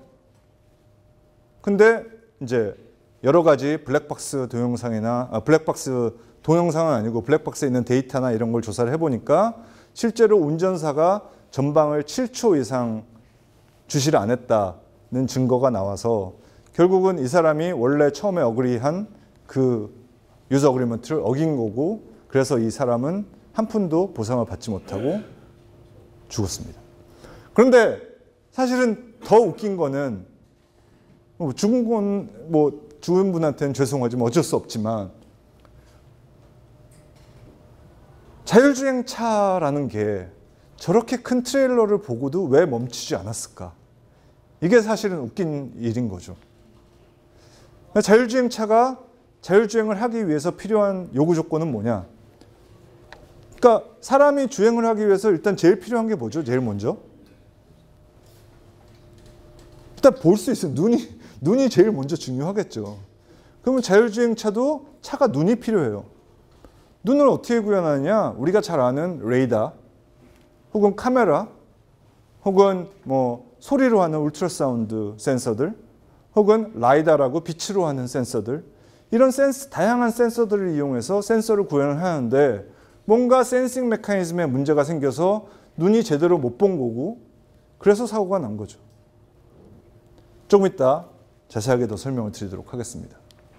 근데 이제 여러 가지 블랙박스 동영상이나 아, 블랙박스 동영상은 아니고 블랙박스에 있는 데이터나 이런 걸 조사를 해보니까 실제로 운전사가 전방을 칠 초 이상 주시를 안 했다는 증거가 나와서 결국은 이 사람이 원래 처음에 어그리한 그 유저 어그리먼트를 어긴 거고, 그래서 이 사람은 한 푼도 보상을 받지 못하고 죽었습니다. 그런데 사실은 더 웃긴 거는 뭐 죽은 건 뭐 죽은 분한테는 죄송하지만 어쩔 수 없지만 자율주행차라는 게 저렇게 큰 트레일러를 보고도 왜 멈추지 않았을까? 이게 사실은 웃긴 일인 거죠. 자율주행차가 자율주행을 하기 위해서 필요한 요구 조건은 뭐냐? 그러니까 사람이 주행을 하기 위해서 일단 제일 필요한 게 뭐죠? 제일 먼저? 일단 볼 수 있어요. 눈이, 눈이 제일 먼저 중요하겠죠. 그러면 자율주행차도 차가 눈이 필요해요. 눈을 어떻게 구현하느냐? 우리가 잘 아는 레이더, 혹은 카메라, 혹은 뭐 소리로 하는 울트라사운드 센서들, 혹은 라이다라고 빛으로 하는 센서들, 이런 센스, 다양한 센서들을 이용해서 센서를 구현을 하는데 뭔가 센싱 메커니즘에 문제가 생겨서 눈이 제대로 못 본 거고, 그래서 사고가 난 거죠. 조금 이따 자세하게 더 설명을 드리도록 하겠습니다.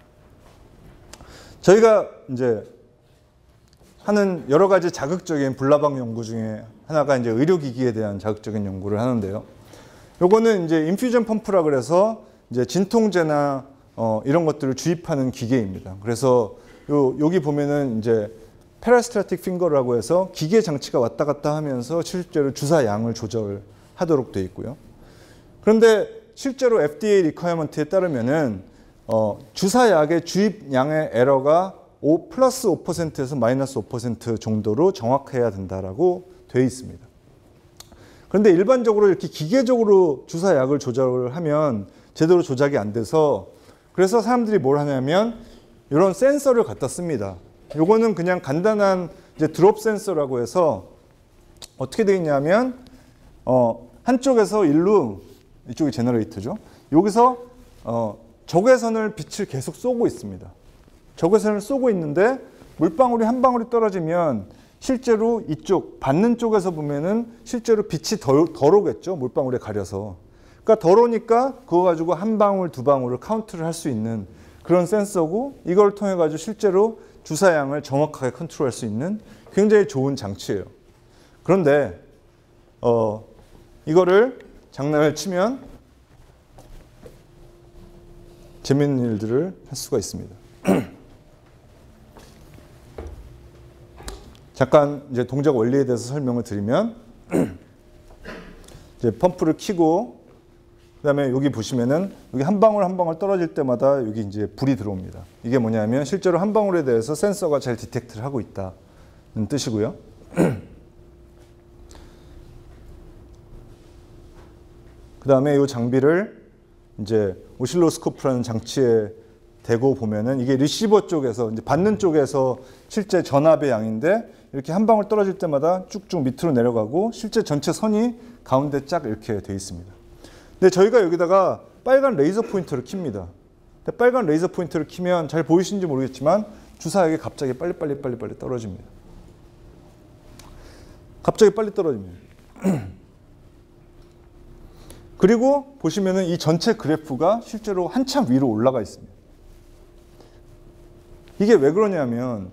저희가 이제 하는 여러 가지 자극적인 불나방 연구 중에 하나가 이제 의료기기에 대한 자극적인 연구를 하는데요. 요거는 이제 인퓨전 펌프라 그래서 이제 진통제나 어 이런 것들을 주입하는 기계입니다. 그래서 요 여기 보면은 이제 페라스트라틱 핑거라고 해서 기계 장치가 왔다 갔다 하면서 실제로 주사 양을 조절하도록 되어 있고요. 그런데 실제로 에프디에이 리퀘어먼트에 따르면은 어 주사약의 주입량의 에러가 오 플러스 오 퍼센트에서 마이너스 오 퍼센트 정도로 정확해야 된다라고 되어 있습니다. 그런데 일반적으로 이렇게 기계적으로 주사약을 조절을 하면 제대로 조작이 안 돼서, 그래서 사람들이 뭘 하냐면 이런 센서를 갖다 씁니다. 요거는 그냥 간단한 이제 드롭 센서라고 해서 어떻게 되어 있냐면 어 한쪽에서 일로, 이쪽이 제너레이터죠. 여기서 어 적외선을 빛을 계속 쏘고 있습니다. 적외선을 쏘고 있는데 물방울이 한 방울이 떨어지면 실제로 이쪽 받는 쪽에서 보면은 실제로 빛이 덜, 덜 오겠죠. 물방울에 가려서. 그러니까 덜 오니까 그거 가지고 한 방울 두 방울을 카운트를 할 수 있는 그런 센서고, 이걸 통해 가지고 실제로 주사량을 정확하게 컨트롤할 수 있는 굉장히 좋은 장치예요. 그런데 어 이거를 장난을 치면 재밌는 일들을 할 수가 있습니다. 잠깐 이제 동작 원리에 대해서 설명을 드리면 이제 펌프를 켜고 그다음에 여기 보시면은 여기 한 방울 한 방울 떨어질 때마다 여기 이제 불이 들어옵니다. 이게 뭐냐면 실제로 한 방울에 대해서 센서가 잘 디텍트를 하고 있다는 뜻이고요. 그다음에 이 장비를 이제 오실로스코프라는 장치에 대고 보면은 이게 리시버 쪽에서 이제 받는 쪽에서 실제 전압의 양인데 이렇게 한 방울 떨어질 때마다 쭉쭉 밑으로 내려가고 실제 전체 선이 가운데 쫙 이렇게 돼 있습니다. 근데 저희가 여기다가 빨간 레이저 포인터를 킵니다. 근데 빨간 레이저 포인터를 키면 잘 보이시는지 모르겠지만 주사액이 갑자기 빨리빨리 빨리빨리 떨어집니다. 갑자기 빨리 떨어집니다. 그리고 보시면은 이 전체 그래프가 실제로 한참 위로 올라가 있습니다. 이게 왜 그러냐면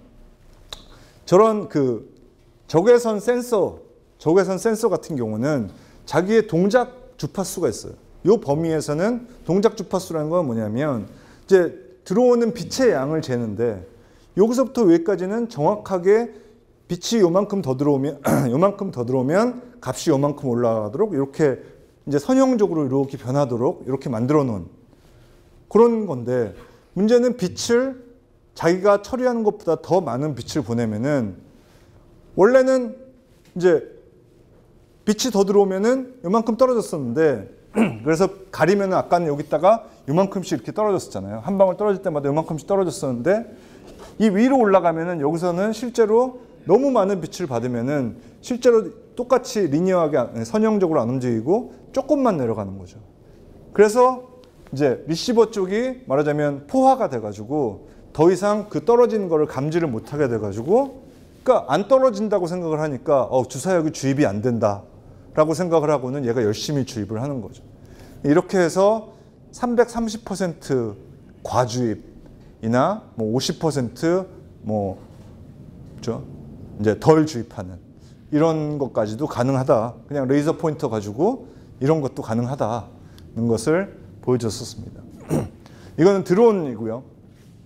저런 그 적외선 센서, 적외선 센서 같은 경우는 자기의 동작 주파수가 있어요. 이 범위에서는 동작 주파수라는 건 뭐냐면 이제 들어오는 빛의 양을 재는데 여기서부터 여기까지는 정확하게 빛이 요만큼 더 들어오면 요만큼 더 들어오면 값이 요만큼 올라가도록 이렇게 이제 선형적으로 이렇게 변하도록 이렇게 만들어 놓은 그런 건데 문제는 빛을 자기가 처리하는 것보다 더 많은 빛을 보내면은 원래는 이제 빛이 더 들어오면은 요만큼 떨어졌었는데 그래서 가리면은 아까는 여기다가 요만큼씩 이렇게 떨어졌었잖아요. 한 방울 떨어질 때마다 요만큼씩 떨어졌었는데 이 위로 올라가면은 여기서는 실제로 너무 많은 빛을 받으면은 실제로 똑같이 리니어하게 선형적으로 안 움직이고 조금만 내려가는 거죠. 그래서 이제 리시버 쪽이 말하자면 포화가 돼가지고 더 이상 그 떨어지는 거를 감지를 못하게 돼가지고 그러니까 안 떨어진다고 생각을 하니까 어, 주사역이 주입이 안 된다라고 생각을 하고는 얘가 열심히 주입을 하는 거죠. 이렇게 해서 삼백삼십 퍼센트 과주입이나 뭐 오십 퍼센트 뭐 그렇죠? 이제 덜 주입하는 이런 것까지도 가능하다. 그냥 레이저 포인터 가지고 이런 것도 가능하다는 것을 보여줬었습니다. 이거는 드론이고요.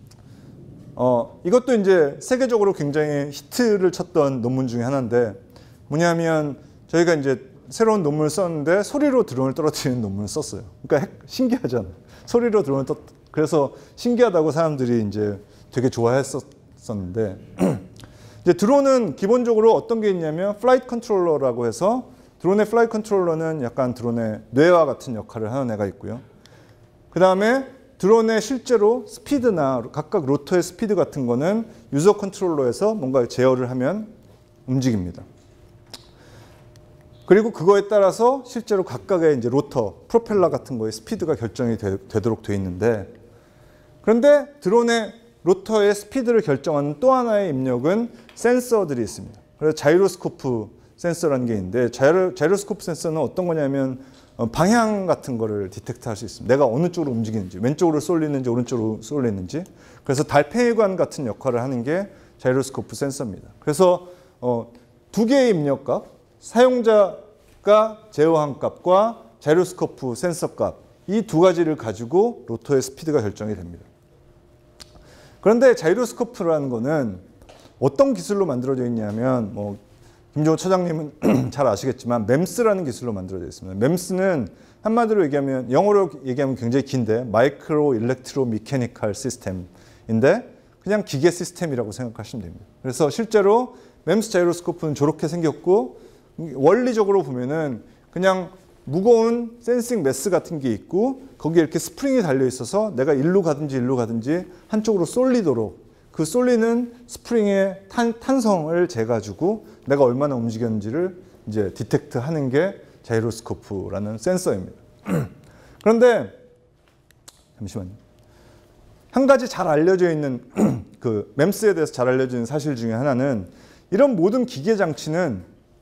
어, 이것도 이제 세계적으로 굉장히 히트를 쳤던 논문 중에 하나인데 뭐냐면 저희가 이제 새로운 논문을 썼는데 소리로 드론을 떨어뜨리는 논문을 썼어요. 그러니까 핵, 신기하잖아요. 소리로 드론을 떨 그래서 신기하다고 사람들이 이제 되게 좋아했었는데 이제 드론은 기본적으로 어떤 게 있냐면 플라이트 컨트롤러라고 해서 드론의 플라이트 컨트롤러는 약간 드론의 뇌와 같은 역할을 하는 애가 있고요. 그 다음에 드론의 실제로 스피드나 각각 로터의 스피드 같은 거는 유저 컨트롤러에서 뭔가 제어를 하면 움직입니다. 그리고 그거에 따라서 실제로 각각의 이제 로터, 프로펠러 같은 거의 스피드가 결정이 되, 되도록 되어 있는데 그런데 드론의 로터의 스피드를 결정하는 또 하나의 입력은 센서들이 있습니다. 그래서 자이로스코프 센서라는 게 있는데 자이로, 자이로스코프 센서는 어떤 거냐면 방향 같은 거를 디텍트 할 수 있습니다. 내가 어느 쪽으로 움직이는지, 왼쪽으로 쏠리는지 오른쪽으로 쏠리는지. 그래서 달팽이관 같은 역할을 하는 게 자이로스코프 센서입니다. 그래서 어, 두 개의 입력값, 사용자가 제어한 값과 자이로스코프 센서 값, 이 두 가지를 가지고 로터의 스피드가 결정이 됩니다. 그런데 자이로스코프라는 거는 어떤 기술로 만들어져 있냐면 뭐 김종호 차장님은 잘 아시겠지만 멤스라는 기술로 만들어져 있습니다. 멤스는 한마디로 얘기하면 영어로 얘기하면 굉장히 긴데 마이크로 일렉트로 미케니컬 시스템인데 그냥 기계 시스템이라고 생각하시면 됩니다. 그래서 실제로 멤스 자이로스코프는 저렇게 생겼고 원리적으로 보면은 그냥 무거운 센싱 매스 같은 게 있고 거기에 이렇게 스프링이 달려 있어서 내가 일로 가든지 일로 가든지 한쪽으로 쏠리도록 그 쏠리는 스프링의 탄, 탄성을 재가지고 내가 얼마나 움직였는지를 이제 디텍트 하는 게 자이로스코프라는 센서입니다. 그런데 잠시만요. 한 가지 잘 알려져 있는 그 멤스에 대해서 잘 알려져 있는 사실 중에 하나는 이런 모든 기계 장치는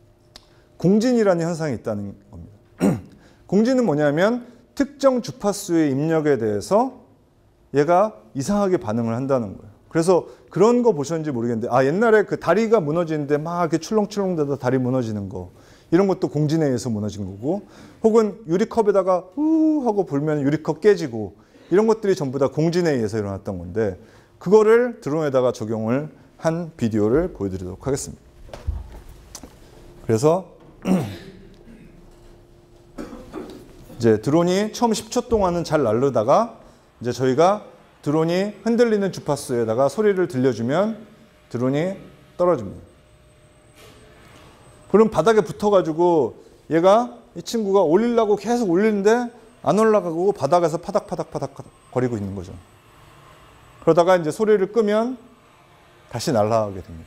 공진이라는 현상이 있다는 겁니다. 공진은 뭐냐면 특정 주파수의 입력에 대해서 얘가 이상하게 반응을 한다는 거예요. 그래서 그런 거 보셨는지 모르겠는데 아 옛날에 그 다리가 무너지는데 막 이렇게 출렁출렁대다 다리 무너지는 거 이런 것도 공진에 의해서 무너진 거고 혹은 유리컵에다가 후 하고 불면 유리컵 깨지고 이런 것들이 전부 다 공진에 의해서 일어났던 건데 그거를 드론에다가 적용을 한 비디오를 보여드리도록 하겠습니다. 그래서 이제 드론이 처음 십 초 동안은 잘 날르다가 이제 저희가 드론이 흔들리는 주파수에다가 소리를 들려주면 드론이 떨어집니다. 그럼 바닥에 붙어가지고 얘가 이 친구가 올리려고 계속 올리는데 안 올라가고 바닥에서 파닥파닥파닥 거리고 있는 거죠. 그러다가 이제 소리를 끄면 다시 날아가게 됩니다.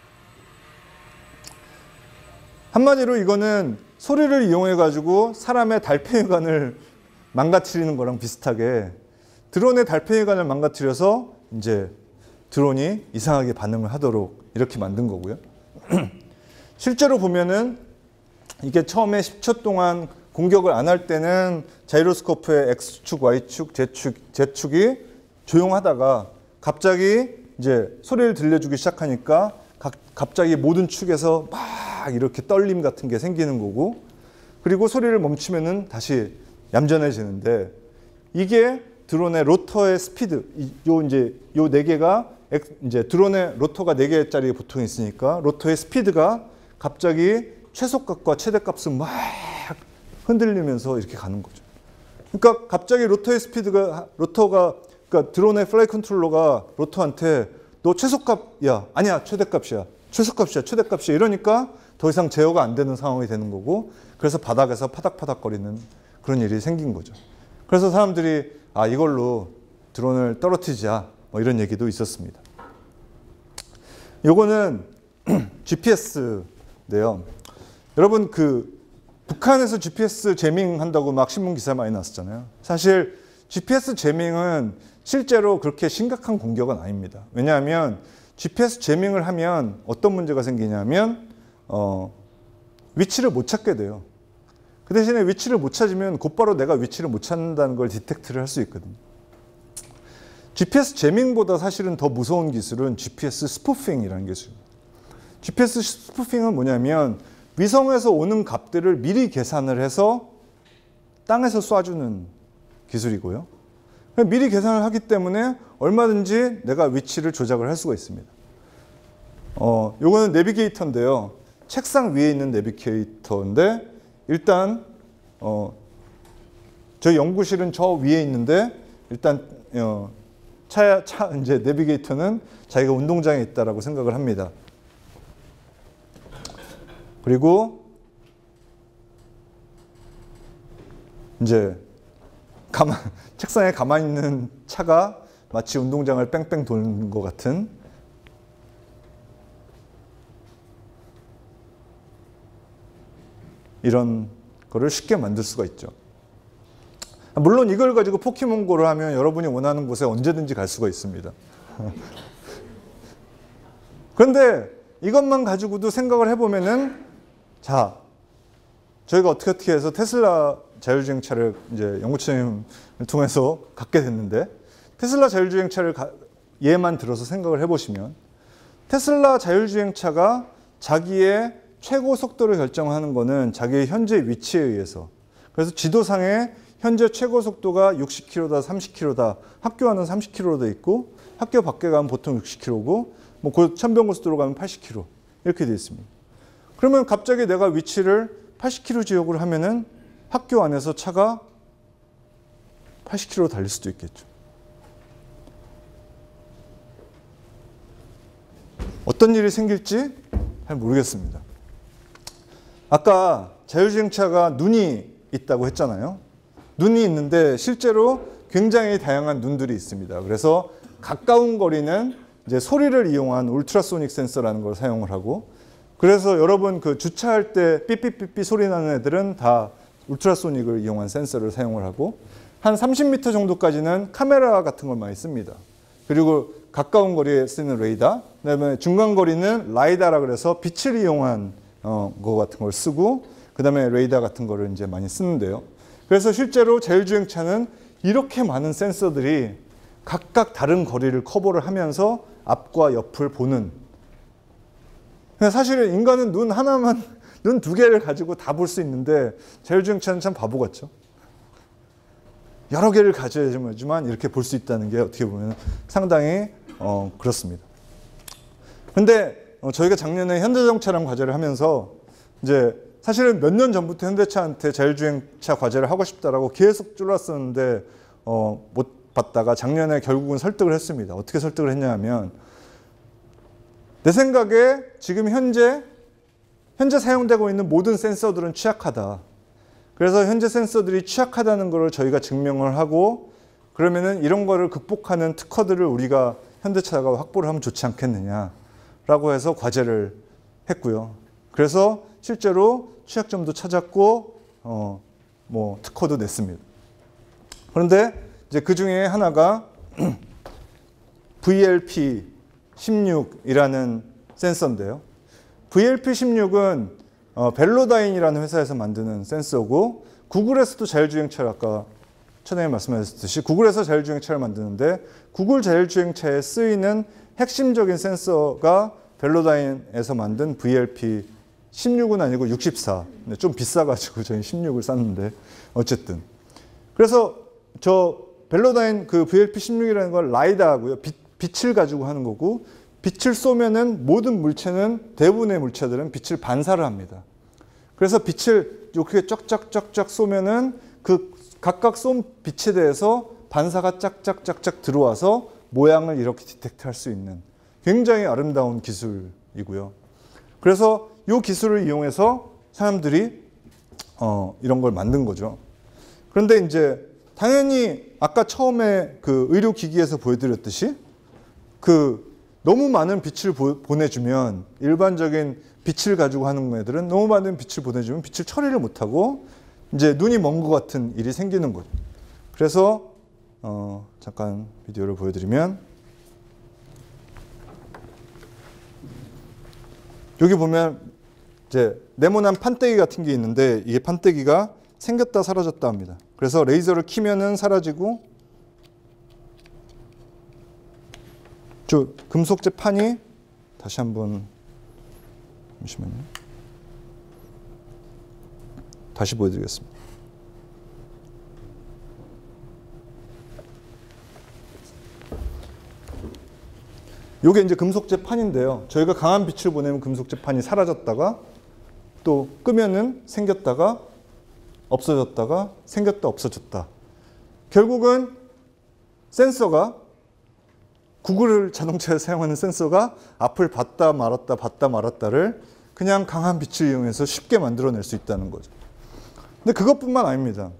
한마디로 이거는 소리를 이용해 가지고 사람의 달팽이관을 망가뜨리는 거랑 비슷하게 드론의 달팽이관을 망가뜨려서 이제 드론이 이상하게 반응을 하도록 이렇게 만든 거고요. 실제로 보면은 이게 처음에 십 초 동안 공격을 안 할 때는 자이로스코프의 X축, Y축, Z축, Z축이 조용하다가 갑자기 이제 소리를 들려주기 시작하니까 갑자기 모든 축에서 막 이렇게 떨림 같은 게 생기는 거고, 그리고 소리를 멈추면은 다시 얌전해지는데, 이게 드론의 로터의 스피드, 요 이제 요 네 개가 이제 드론의 로터가 네 개짜리 보통 있으니까 로터의 스피드가 갑자기 최소값과 최대값을 막 흔들리면서 이렇게 가는 거죠. 그러니까 갑자기 로터의 스피드가 로터가 그러니까 드론의 플라이 컨트롤러가 로터한테 너 최소값이야, 아니야 최대값이야, 최소값이야, 최대값이야 이러니까 더 이상 제어가 안 되는 상황이 되는 거고, 그래서 바닥에서 파닥파닥거리는 그런 일이 생긴 거죠. 그래서 사람들이 아 이걸로 드론을 떨어뜨리자 뭐 이런 얘기도 있었습니다. 요거는 지피에스인데요. 여러분 그 북한에서 지피에스 제밍 한다고 막 신문 기사 많이 났었잖아요. 사실 지피에스 제밍은 실제로 그렇게 심각한 공격은 아닙니다. 왜냐하면 지피에스 제밍을 하면 어떤 문제가 생기냐면 어, 위치를 못 찾게 돼요. 그 대신에 위치를 못 찾으면 곧바로 내가 위치를 못 찾는다는 걸 디텍트를 할 수 있거든요. 지피에스 제밍보다 사실은 더 무서운 기술은 지피에스 스푸핑이라는 기술입니다. 지피에스 스푸핑은 뭐냐면 위성에서 오는 값들을 미리 계산을 해서 땅에서 쏴주는 기술이고요. 미리 계산을 하기 때문에 얼마든지 내가 위치를 조작을 할 수가 있습니다. 어, 요거는 내비게이터인데요. 책상 위에 있는 내비게이터인데 일단 어, 저희 연구실은 저 위에 있는데 일단 어, 차, 차 이제 내비게이터는 자기가 운동장에 있다라고 생각을 합니다. 그리고 이제 가만, 책상에 가만히 있는 차가 마치 운동장을 뺑뺑 도는 것 같은 이런 거를 쉽게 만들 수가 있죠. 물론 이걸 가지고 포켓몬고를 하면 여러분이 원하는 곳에 언제든지 갈 수가 있습니다. 그런데 이것만 가지고도 생각을 해보면은 자, 저희가 어떻게 어떻게 해서 테슬라 자율주행차를 이제 연구팀을 통해서 갖게 됐는데, 테슬라 자율주행차를 가, 예만 들어서 생각을 해보시면 테슬라 자율주행차가 자기의 최고 속도를 결정하는 거는 자기의 현재 위치에 의해서, 그래서 지도상에 현재 최고 속도가 육십 킬로미터다, 삼십 킬로미터다, 학교 안은 삼십 킬로미터로 돼 있고 학교 밖에 가면 보통 육십 킬로미터고 뭐 천변고속도로 가면 팔십 킬로미터 이렇게 돼 있습니다. 그러면 갑자기 내가 위치를 팔십 킬로미터 지역으로 하면은 학교 안에서 차가 팔십 킬로미터 달릴 수도 있겠죠. 어떤 일이 생길지 잘 모르겠습니다. 아까 자율주행차가 눈이 있다고 했잖아요. 눈이 있는데 실제로 굉장히 다양한 눈들이 있습니다. 그래서 가까운 거리는 이제 소리를 이용한 울트라소닉 센서라는 걸 사용을 하고, 그래서 여러분 그 주차할 때 삐삐삐삐 소리 나는 애들은 다 울트라소닉을 이용한 센서를 사용을 하고, 한 삼십 미터 정도까지는 카메라 같은 걸 많이 씁니다. 그리고 가까운 거리에 쓰는 레이더, 그다음에 중간 거리는 라이다라 그래서 빛을 이용한 어, 거 같은 걸 쓰고, 그다음에 레이더 같은 거를 이제 많이 쓰는데요. 그래서 실제로 자율주행차는 이렇게 많은 센서들이 각각 다른 거리를 커버를 하면서 앞과 옆을 보는. 사실 인간은 눈 하나만, 눈 두 개를 가지고 다 볼 수 있는데 자율주행차는 참 바보 같죠. 여러 개를 가져야지만 이렇게 볼 수 있다는 게 어떻게 보면 상당히 어, 그렇습니다. 근데 어, 저희가 작년에 현대자동차랑 과제를 하면서 이제 사실은 몇 년 전부터 현대차한테 자율주행차 과제를 하고 싶다라고 계속 쫄랐었는데 어, 못 받다가 작년에 결국은 설득을 했습니다. 어떻게 설득을 했냐 하면 내 생각에 지금 현재 현재 사용되고 있는 모든 센서들은 취약하다. 그래서 현재 센서들이 취약하다는 것을 저희가 증명을 하고 그러면은 이런 거를 극복하는 특허들을 우리가 현대차가 확보를 하면 좋지 않겠느냐라고 해서 과제를 했고요. 그래서 실제로 취약점도 찾았고 어, 뭐 특허도 냈습니다. 그런데 이제 그 중에 하나가 브이엘피 십육이라는 센서인데요. 브이엘피 십육은 어, 벨로다인이라는 회사에서 만드는 센서고 구글에서도 자율주행차를 아까 처음에 말씀하셨듯이 구글에서 자율주행차를 만드는데 구글 자율주행차에 쓰이는 핵심적인 센서가 벨로다인에서 만든 브이엘피 십육은 아니고 육십사. 좀 비싸가지고 저희 십육을 샀는데 어쨌든 그래서 저 벨로다인 그 브이엘피 십육이라는 건 라이다하고요. 빛, 빛을 가지고 하는 거고 빛을 쏘면은 모든 물체는 대부분의 물체들은 빛을 반사를 합니다. 그래서 빛을 이렇게 쫙쫙쫙쫙 쏘면은 그 각각 쏜 빛에 대해서 반사가 짝짝짝짝 들어와서 모양을 이렇게 디텍트할 수 있는 굉장히 아름다운 기술이고요. 그래서 이 기술을 이용해서 사람들이 어, 이런 걸 만든 거죠. 그런데 이제 당연히 아까 처음에 그 의료기기에서 보여드렸듯이 그 너무 많은 빛을 보, 보내주면 일반적인 빛을 가지고 하는 애들은 너무 많은 빛을 보내주면 빛을 처리를 못하고 이제 눈이 먼 것 같은 일이 생기는 거죠. 그래서 어, 잠깐 비디오를 보여드리면 여기 보면 이제 네모난 판때기 같은 게 있는데 이게 판때기가 생겼다 사라졌다 합니다. 그래서 레이저를 키면은 사라지고 저 금속재 판이 다시 한번 잠시만요. 다시 보여드리겠습니다. 이게 이제 금속재 판인데요. 저희가 강한 빛을 보내면 금속재 판이 사라졌다가 또 끄면은 생겼다가 없어졌다가 생겼다 없어졌다. 결국은 센서가 구글 자동차에 사용하는 센서가 앞을 봤다 말았다 봤다 말았다를 그냥 강한 빛을 이용해서 쉽게 만들어낼 수 있다는 거죠. 근데 그것뿐만 아닙니다.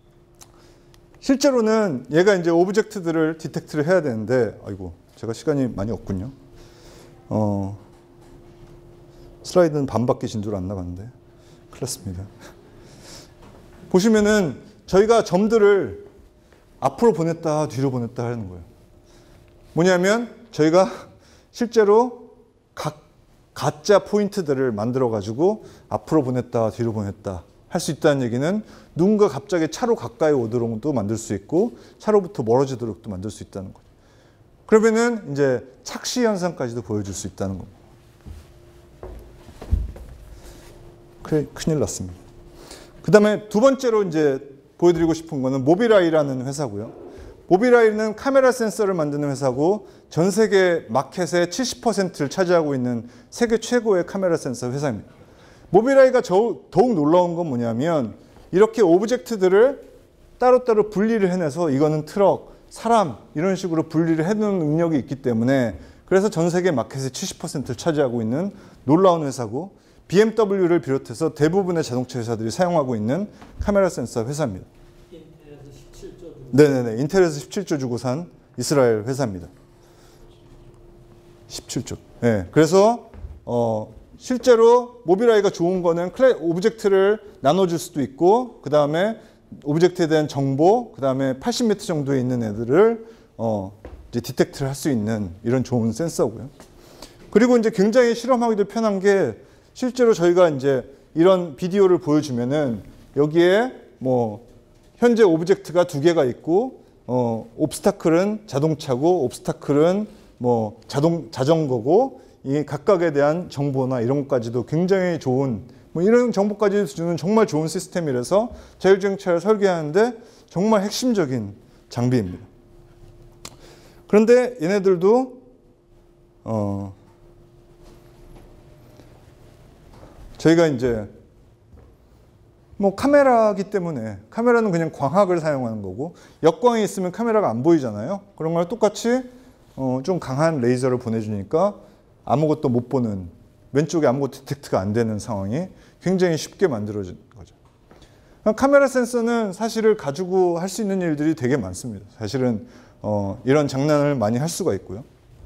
실제로는 얘가 이제 오브젝트들을 디텍트를 해야 되는데 아이고 제가 시간이 많이 없군요. 어, 슬라이드는 반밖에 진도를 안 나갔는데 큰일 났습니다. 보시면은 저희가 점들을 앞으로 보냈다 뒤로 보냈다 하는 거예요. 뭐냐면 저희가 실제로 각 가짜 포인트들을 만들어 가지고 앞으로 보냈다 뒤로 보냈다 할 수 있다는 얘기는 누군가 갑자기 차로 가까이 오도록도 만들 수 있고 차로부터 멀어지도록도 만들 수 있다는 거죠. 그러면은 이제 착시 현상까지도 보여줄 수 있다는 겁니다. 그래, 큰일 났습니다. 그 다음에 두 번째로 이제 보여드리고 싶은 거는 모비라이라는 회사고요. 모비라이는 카메라 센서를 만드는 회사고 전 세계 마켓의 칠십 퍼센트를 차지하고 있는 세계 최고의 카메라 센서 회사입니다. 모비라이가 저, 더욱 놀라운 건 뭐냐면 이렇게 오브젝트들을 따로따로 분리를 해내서 이거는 트럭, 사람 이런 식으로 분리를 해놓는 능력이 있기 때문에 그래서 전 세계 마켓의 칠십 퍼센트를 차지하고 있는 놀라운 회사고 비엠더블유를 비롯해서 대부분의 자동차 회사들이 사용하고 있는 카메라 센서 회사입니다. 인텔에서 십칠 조 주고 네네네. 인텔에서 십칠 조 주고 산 이스라엘 회사입니다. 십칠 조. 네. 그래서 어, 실제로 모비라이가 좋은 거는 클래, 오브젝트를 나눠줄 수도 있고 그 다음에 오브젝트에 대한 정보, 그 다음에 팔십 미터 정도에 있는 애들을 어, 이제 디텍트를 할 수 있는 이런 좋은 센서고요. 그리고 이제 굉장히 실험하기도 편한 게 실제로 저희가 이제 이런 비디오를 보여주면은 여기에 뭐 현재 오브젝트가 두 개가 있고 어, 옵스타클은 자동차고 옵스타클은 뭐 자동 자전거고 이 각각에 대한 정보나 이런 것까지도 굉장히 좋은 뭐 이런 정보까지 주는 정말 좋은 시스템이라서 자율주행차를 설계하는데 정말 핵심적인 장비입니다. 그런데 얘네들도 어 저희가 이제 뭐 카메라기 때문에 카메라는 그냥 광학을 사용하는 거고 역광이 있으면 카메라가 안 보이잖아요. 그런 거랑 똑같이 어, 좀 강한 레이저를 보내주니까 아무것도 못 보는 왼쪽에 아무것도 디텍트가 안 되는 상황이 굉장히 쉽게 만들어진 거죠. 카메라 센서는 사실을 가지고 할 수 있는 일들이 되게 많습니다. 사실은 어, 이런 장난을 많이 할 수가 있고요.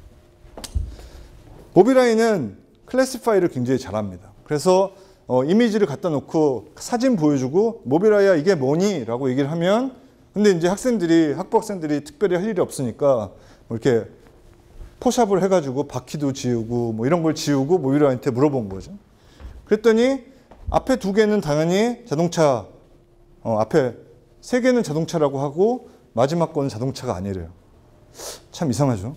모빌아이는 클래시파이를 굉장히 잘합니다. 그래서 어, 이미지를 갖다 놓고 사진 보여주고 모빌아이야 이게 뭐니? 라고 얘기를 하면 근데 이제 학생들이 학부 학생들이 특별히 할 일이 없으니까 뭐 이렇게 포샵을 해가지고 바퀴도 지우고 뭐 이런 걸 지우고 모빌아이한테 물어본 거죠. 그랬더니 앞에 두 개는 당연히 자동차 어, 앞에 세 개는 자동차라고 하고 마지막 거는 자동차가 아니래요. 참 이상하죠?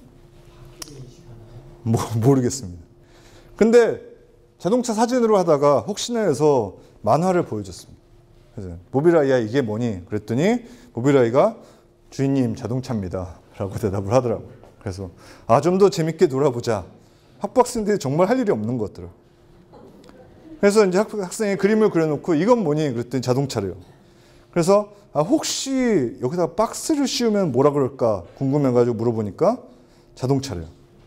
뭐, 모르겠습니다. 근데 자동차 사진으로 하다가 혹시나 해서 만화를 보여줬습니다. 그래서 모빌아이야 이게 뭐니? 그랬더니 모빌아이가 주인님 자동차입니다. 라고 대답을 하더라고요. 그래서 아, 좀 더 재밌게 놀아보자. 학부 학생들이 정말 할 일이 없는 것 같더라고요. 그래서 이제 학, 학생이 그림을 그려놓고 이건 뭐니? 그랬더니 자동차래요. 그래서 아, 혹시 여기다 박스를 씌우면 뭐라 그럴까 궁금해가지고 물어보니까 자동차래요.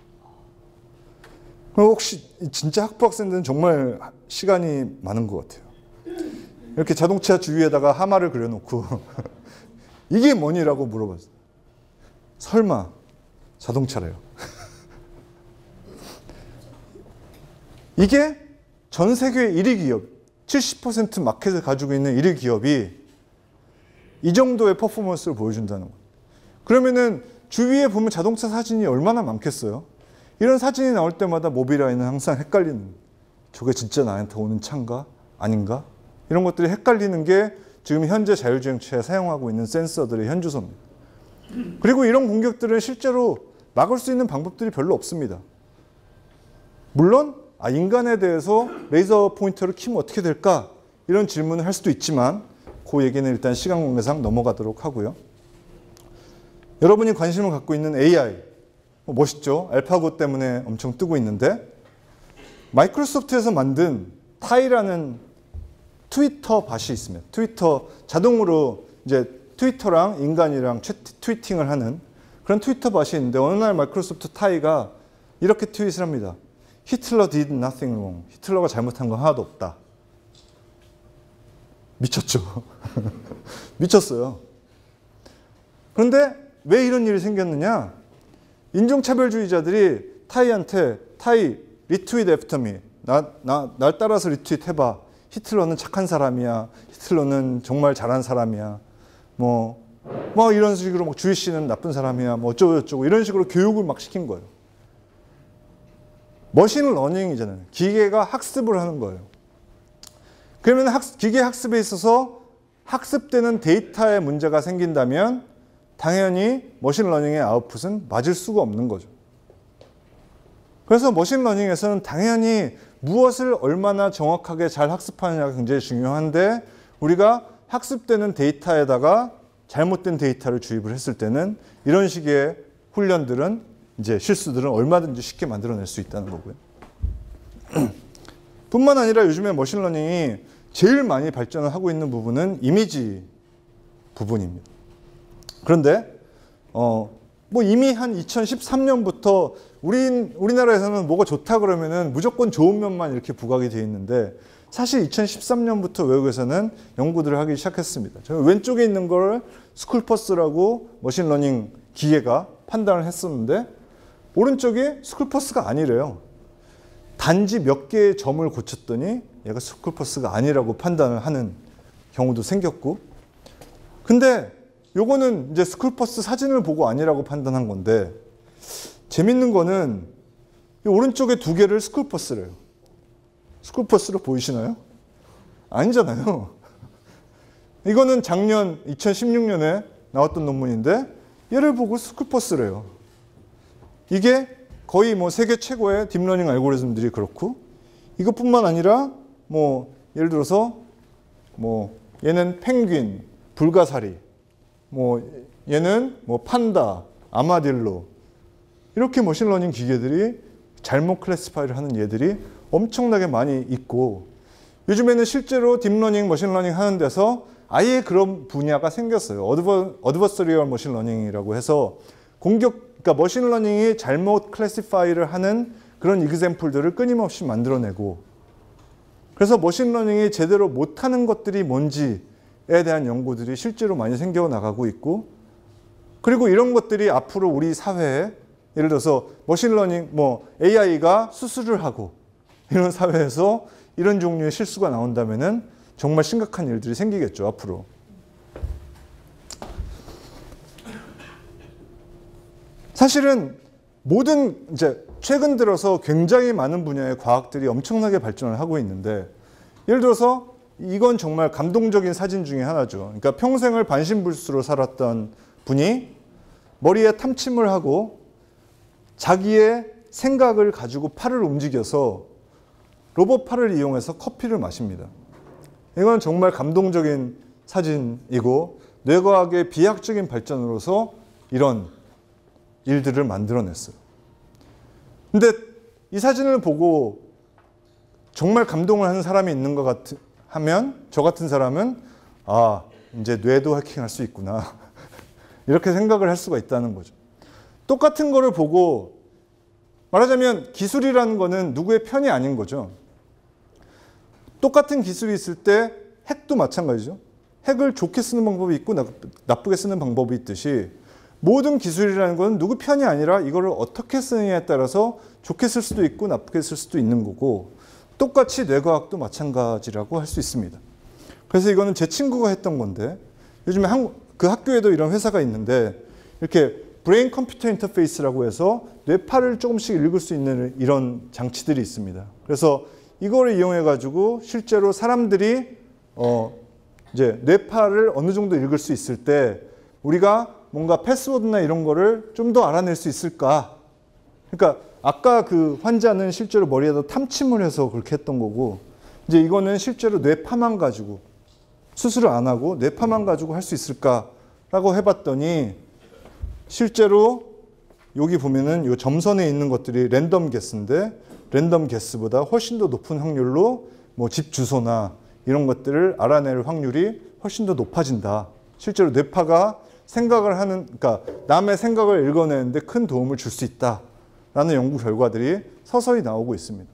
혹시 진짜 학부 학생들은 정말 시간이 많은 것 같아요. 이렇게 자동차 주위에다가 하마를 그려놓고 이게 뭐니라고 물어봤어요. 설마 자동차래요. 이게 전 세계 일 위 기업, 칠십 퍼센트 마켓을 가지고 있는 일 위 기업이 이 정도의 퍼포먼스를 보여준다는 거예요. 그러면은 주위에 보면 자동차 사진이 얼마나 많겠어요? 이런 사진이 나올 때마다 모빌아이는 항상 헷갈리는, 저게 진짜 나한테 오는 차인가? 아닌가? 이런 것들이 헷갈리는 게 지금 현재 자율주행차에 사용하고 있는 센서들의 현주소입니다. 그리고 이런 공격들은 실제로 막을 수 있는 방법들이 별로 없습니다. 물론 아, 인간에 대해서 레이저 포인터를 키면 어떻게 될까? 이런 질문을 할 수도 있지만 그 얘기는 일단 시간 관계상 넘어가도록 하고요. 여러분이 관심을 갖고 있는 에이아이, 멋있죠? 알파고 때문에 엄청 뜨고 있는데 마이크로소프트에서 만든 타이라는 트위터 밭이 있습니다. 트위터 자동으로 이제 트위터랑 인간이랑 트위팅을 하는 그런 트위터 밭이 있는데 어느 날 마이크로소프트 타이가 이렇게 트윗을 합니다. 히틀러 did nothing wrong. 히틀러가 잘못한 건 하나도 없다. 미쳤죠? 미쳤어요. 그런데 왜 이런 일이 생겼느냐? 인종차별주의자들이 타이한테 타이 리트윗 애프터 미 나, 나, 날 따라서 리트윗 해봐. 히틀러는 착한 사람이야. 히틀러는 정말 잘한 사람이야. 뭐, 뭐 이런 식으로 막 주이씨는 나쁜 사람이야. 뭐 어쩌고 저쩌고 이런 식으로 교육을 막 시킨 거예요. 머신 러닝이잖아요. 기계가 학습을 하는 거예요. 그러면 학, 기계 학습에 있어서 학습되는 데이터에 문제가 생긴다면 당연히 머신러닝의 아웃풋은 맞을 수가 없는 거죠. 그래서 머신러닝에서는 당연히 무엇을 얼마나 정확하게 잘 학습하느냐가 굉장히 중요한데 우리가 학습되는 데이터에다가 잘못된 데이터를 주입을 했을 때는 이런 식의 훈련들은 이제 실수들은 얼마든지 쉽게 만들어낼 수 있다는 거고요. 뿐만 아니라 요즘에 머신러닝이 제일 많이 발전을 하고 있는 부분은 이미지 부분입니다. 그런데 어, 뭐 이미 한 이천십삼 년부터 우리, 우리나라에서는 뭐가 좋다 그러면은 무조건 좋은 면만 이렇게 부각이 되어 있는데 사실 이천십삼 년부터 외국에서는 연구들을 하기 시작했습니다. 저는 왼쪽에 있는 걸 스쿨버스라고 머신러닝 기계가 판단을 했었는데 오른쪽이 스쿨버스가 아니래요. 단지 몇 개의 점을 고쳤더니 얘가 스쿨버스가 아니라고 판단을 하는 경우도 생겼고 근데 요거는 이제 스쿨버스 사진을 보고 아니라고 판단한 건데 재밌는 거는 이 오른쪽에 두 개를 스쿨버스래요. 스쿨버스로 보이시나요? 아니잖아요. 이거는 작년 이천십육 년에 나왔던 논문인데 얘를 보고 스쿨버스래요. 이게 거의 뭐 세계 최고의 딥러닝 알고리즘들이 그렇고 이것뿐만 아니라 뭐 예를 들어서 뭐 얘는 펭귄, 불가사리 뭐 얘는 뭐 판다, 아마딜로 이렇게 머신러닝 기계들이 잘못 클래시파이를 하는 얘들이 엄청나게 많이 있고 요즘에는 실제로 딥러닝, 머신러닝 하는 데서 아예 그런 분야가 생겼어요. 어드버, 어드버서리얼 머신러닝이라고 해서 공격, 그러니까 머신러닝이 잘못 클래시파이를 하는 그런 이그젬플들을 끊임없이 만들어내고, 그래서 머신러닝이 제대로 못하는 것들이 뭔지에 대한 연구들이 실제로 많이 생겨나가고 있고, 그리고 이런 것들이 앞으로 우리 사회에, 예를 들어서 머신러닝, 뭐 에이아이가 수술을 하고 이런 사회에서 이런 종류의 실수가 나온다면은 정말 심각한 일들이 생기겠죠, 앞으로. 사실은 모든 이제 최근 들어서 굉장히 많은 분야의 과학들이 엄청나게 발전을 하고 있는데, 예를 들어서 이건 정말 감동적인 사진 중에 하나죠. 그러니까 평생을 반신불수로 살았던 분이 머리에 탐침을 하고 자기의 생각을 가지고 팔을 움직여서 로봇 팔을 이용해서 커피를 마십니다. 이건 정말 감동적인 사진이고 뇌과학의 비약적인 발전으로서 이런 일들을 만들어냈어요. 근데 이 사진을 보고 정말 감동을 하는 사람이 있는 것 같, 하면 저 같은 사람은 아, 이제 뇌도 해킹할 수 있구나. 이렇게 생각을 할 수가 있다는 거죠. 똑같은 거를 보고 말하자면 기술이라는 거는 누구의 편이 아닌 거죠. 똑같은 기술이 있을 때 핵도 마찬가지죠. 핵을 좋게 쓰는 방법이 있고 나쁘게 쓰는 방법이 있듯이 모든 기술이라는 건 누구 편이 아니라 이거를 어떻게 쓰느냐에 따라서 좋게 쓸 수도 있고 나쁘게 쓸 수도 있는 거고, 똑같이 뇌과학도 마찬가지라고 할 수 있습니다. 그래서 이거는 제 친구가 했던 건데, 요즘에 한국, 그 학교에도 이런 회사가 있는데 이렇게 브레인 컴퓨터 인터페이스라고 해서 뇌파를 조금씩 읽을 수 있는 이런 장치들이 있습니다. 그래서 이거를 이용해 가지고 실제로 사람들이 어 이제 뇌파를 어느 정도 읽을 수 있을 때 우리가 뭔가 패스워드나 이런 거를 좀 더 알아낼 수 있을까? 그러니까 아까 그 환자는 실제로 머리에다 탐침을 해서 그렇게 했던 거고, 이제 이거는 실제로 뇌파만 가지고 수술을 안 하고 뇌파만 가지고 할 수 있을까라고 해봤더니 실제로 여기 보면은 이 점선에 있는 것들이 랜덤 게스인데 랜덤 게스보다 훨씬 더 높은 확률로 뭐 집 주소나 이런 것들을 알아낼 확률이 훨씬 더 높아진다. 실제로 뇌파가 생각을 하는, 그러니까 남의 생각을 읽어내는데 큰 도움을 줄 수 있다라는 연구 결과들이 서서히 나오고 있습니다.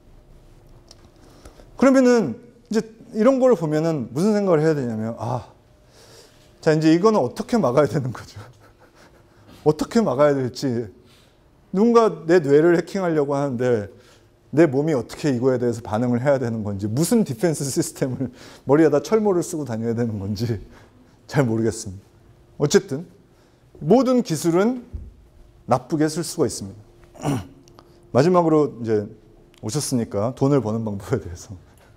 그러면은 이제 이런 걸 보면은 무슨 생각을 해야 되냐면, 아, 자 이제 이거는 어떻게 막아야 되는 거죠. 어떻게 막아야 될지. 누군가 내 뇌를 해킹하려고 하는데 내 몸이 어떻게 이거에 대해서 반응을 해야 되는 건지, 무슨 디펜스 시스템을 머리에다 철모를 쓰고 다녀야 되는 건지 잘 모르겠습니다. 어쨌든 모든 기술은 나쁘게 쓸 수가 있습니다. 마지막으로 이제 오셨으니까 돈을 버는 방법에 대해서.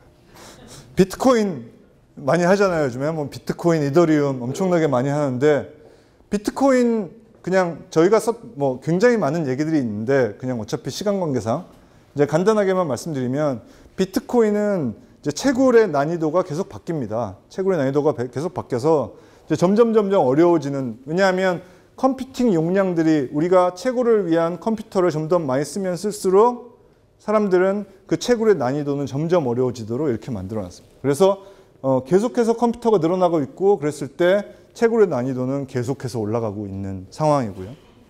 비트코인 많이 하잖아요, 요즘에. 뭐 비트코인, 이더리움 엄청나게 많이 하는데, 비트코인 그냥 저희가 써, 뭐 굉장히 많은 얘기들이 있는데 그냥 어차피 시간 관계상 이제 간단하게만 말씀드리면, 비트코인은 이제 채굴의 난이도가 계속 바뀝니다. 채굴의 난이도가 계속 바뀌어서 이제 점점 점점 어려워지는, 왜냐하면 컴퓨팅 용량들이, 우리가 채굴을 위한 컴퓨터를 점점 많이 쓰면 쓸수록 사람들은 그 채굴의 난이도는 점점 어려워지도록 이렇게 만들어 놨습니다. 그래서 어 계속해서 컴퓨터가 늘어나고 있고, 그랬을 때 채굴의 난이도는 계속해서 올라가고 있는 상황이고요.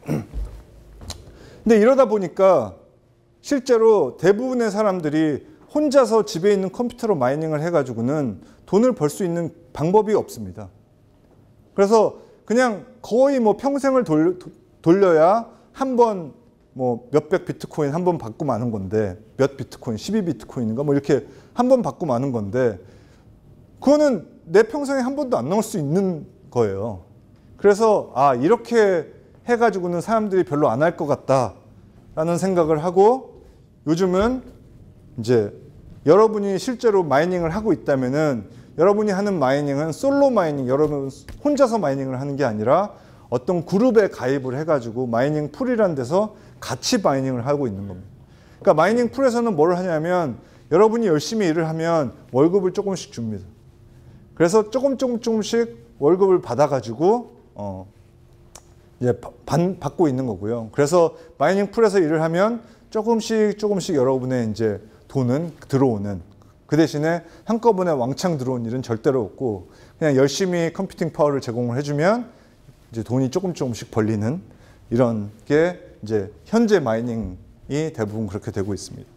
근데 이러다 보니까 실제로 대부분의 사람들이 혼자서 집에 있는 컴퓨터로 마이닝을 해가지고는 돈을 벌 수 있는 방법이 없습니다. 그래서 그냥 거의 뭐 평생을 돌, 돌려야 한 번 뭐 몇백 비트코인 한 번 받고 마는 건데, 몇 비트코인, 십이 비트코인인가 뭐 이렇게 한 번 받고 마는 건데, 그거는 내 평생에 한 번도 안 나올 수 있는 거예요. 그래서 아, 이렇게 해가지고는 사람들이 별로 안 할 것 같다라는 생각을 하고, 요즘은 이제 여러분이 실제로 마이닝을 하고 있다면은 여러분이 하는 마이닝은 솔로 마이닝, 여러분 혼자서 마이닝을 하는 게 아니라 어떤 그룹에 가입을 해가지고 마이닝 풀이라는 데서 같이 마이닝을 하고 있는 겁니다. 그러니까 마이닝 풀에서는 뭘 하냐면 여러분이 열심히 일을 하면 월급을 조금씩 줍니다. 그래서 조금 조금 조금씩 월급을 받아가지고 어 이제 반, 받고 있는 거고요. 그래서 마이닝 풀에서 일을 하면 조금씩 조금씩 여러분의 이제 돈은 들어오는 그 대신에 한꺼번에 왕창 들어온 일은 절대로 없고 그냥 열심히 컴퓨팅 파워를 제공을 해주면 이제 돈이 조금 조금씩 벌리는 이런 게 이제 현재 마이닝이 대부분 그렇게 되고 있습니다.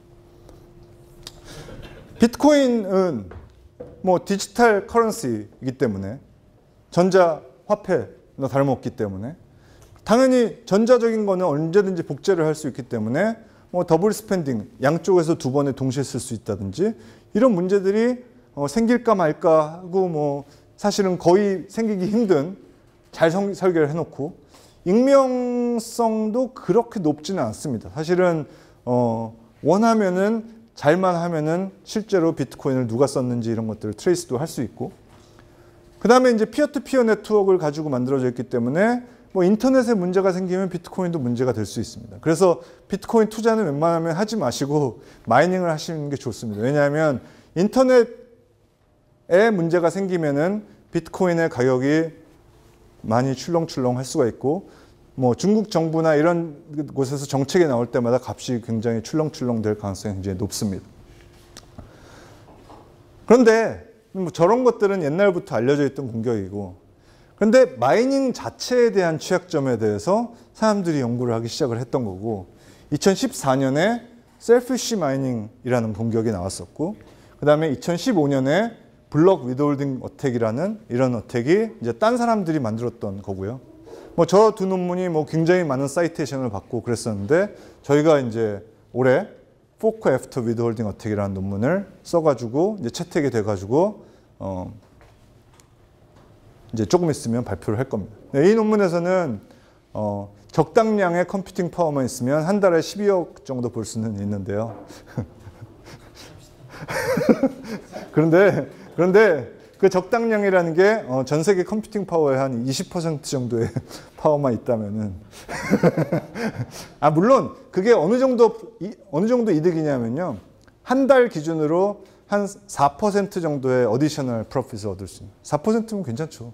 비트코인은 뭐 디지털 커런시이기 때문에 전자 화폐나 다름없기 때문에 당연히 전자적인 거는 언제든지 복제를 할 수 있기 때문에 뭐 더블 스펜딩 양쪽에서 두 번에 동시에 쓸 수 있다든지 이런 문제들이 어 생길까 말까 하고 뭐 사실은 거의 생기기 힘든 잘 성, 설계를 해놓고 익명성도 그렇게 높지는 않습니다. 사실은 어 원하면은 잘만 하면은 실제로 비트코인을 누가 썼는지 이런 것들을 트레이스도 할 수 있고 그 다음에 이제 피어투피어 네트워크를 가지고 만들어져 있기 때문에 뭐 인터넷에 문제가 생기면 비트코인도 문제가 될 수 있습니다. 그래서 비트코인 투자는 웬만하면 하지 마시고 마이닝을 하시는 게 좋습니다. 왜냐하면 인터넷에 문제가 생기면은 비트코인의 가격이 많이 출렁출렁 할 수가 있고 뭐 중국 정부나 이런 곳에서 정책이 나올 때마다 값이 굉장히 출렁출렁 될 가능성이 굉장히 높습니다. 그런데 뭐 저런 것들은 옛날부터 알려져 있던 공격이고 그런데 마이닝 자체에 대한 취약점에 대해서 사람들이 연구를 하기 시작을 했던 거고 이천십사 년에 셀피쉬 마이닝이라는 공격이 나왔었고 그 다음에 이천십오 년에 블록 위드홀딩 어택이라는 이런 어택이 이제 딴 사람들이 만들었던 거고요. 뭐 저 두 논문이 뭐 굉장히 많은 사이테이션을 받고 그랬었는데 저희가 이제 올해 포크 애프터 위드홀딩 어택이라는 논문을 써가지고 이제 채택이 돼가지고 어 이제 조금 있으면 발표를 할 겁니다. 네, 이 논문에서는 어 적당량의 컴퓨팅 파워만 있으면 한 달에 십이억 정도 벌 수는 있는데요. 그런데 그런데 그 적당량이라는 게 어, 전 세계 컴퓨팅 파워의 한 이십 퍼센트 정도의 파워만 있다면은 아 물론 그게 어느 정도 이, 어느 정도 이득이냐면요. 한 달 기준으로 한 사 퍼센트 정도의 어디셔널 프로핏을 얻을 수 있는. 사 퍼센트면 괜찮죠.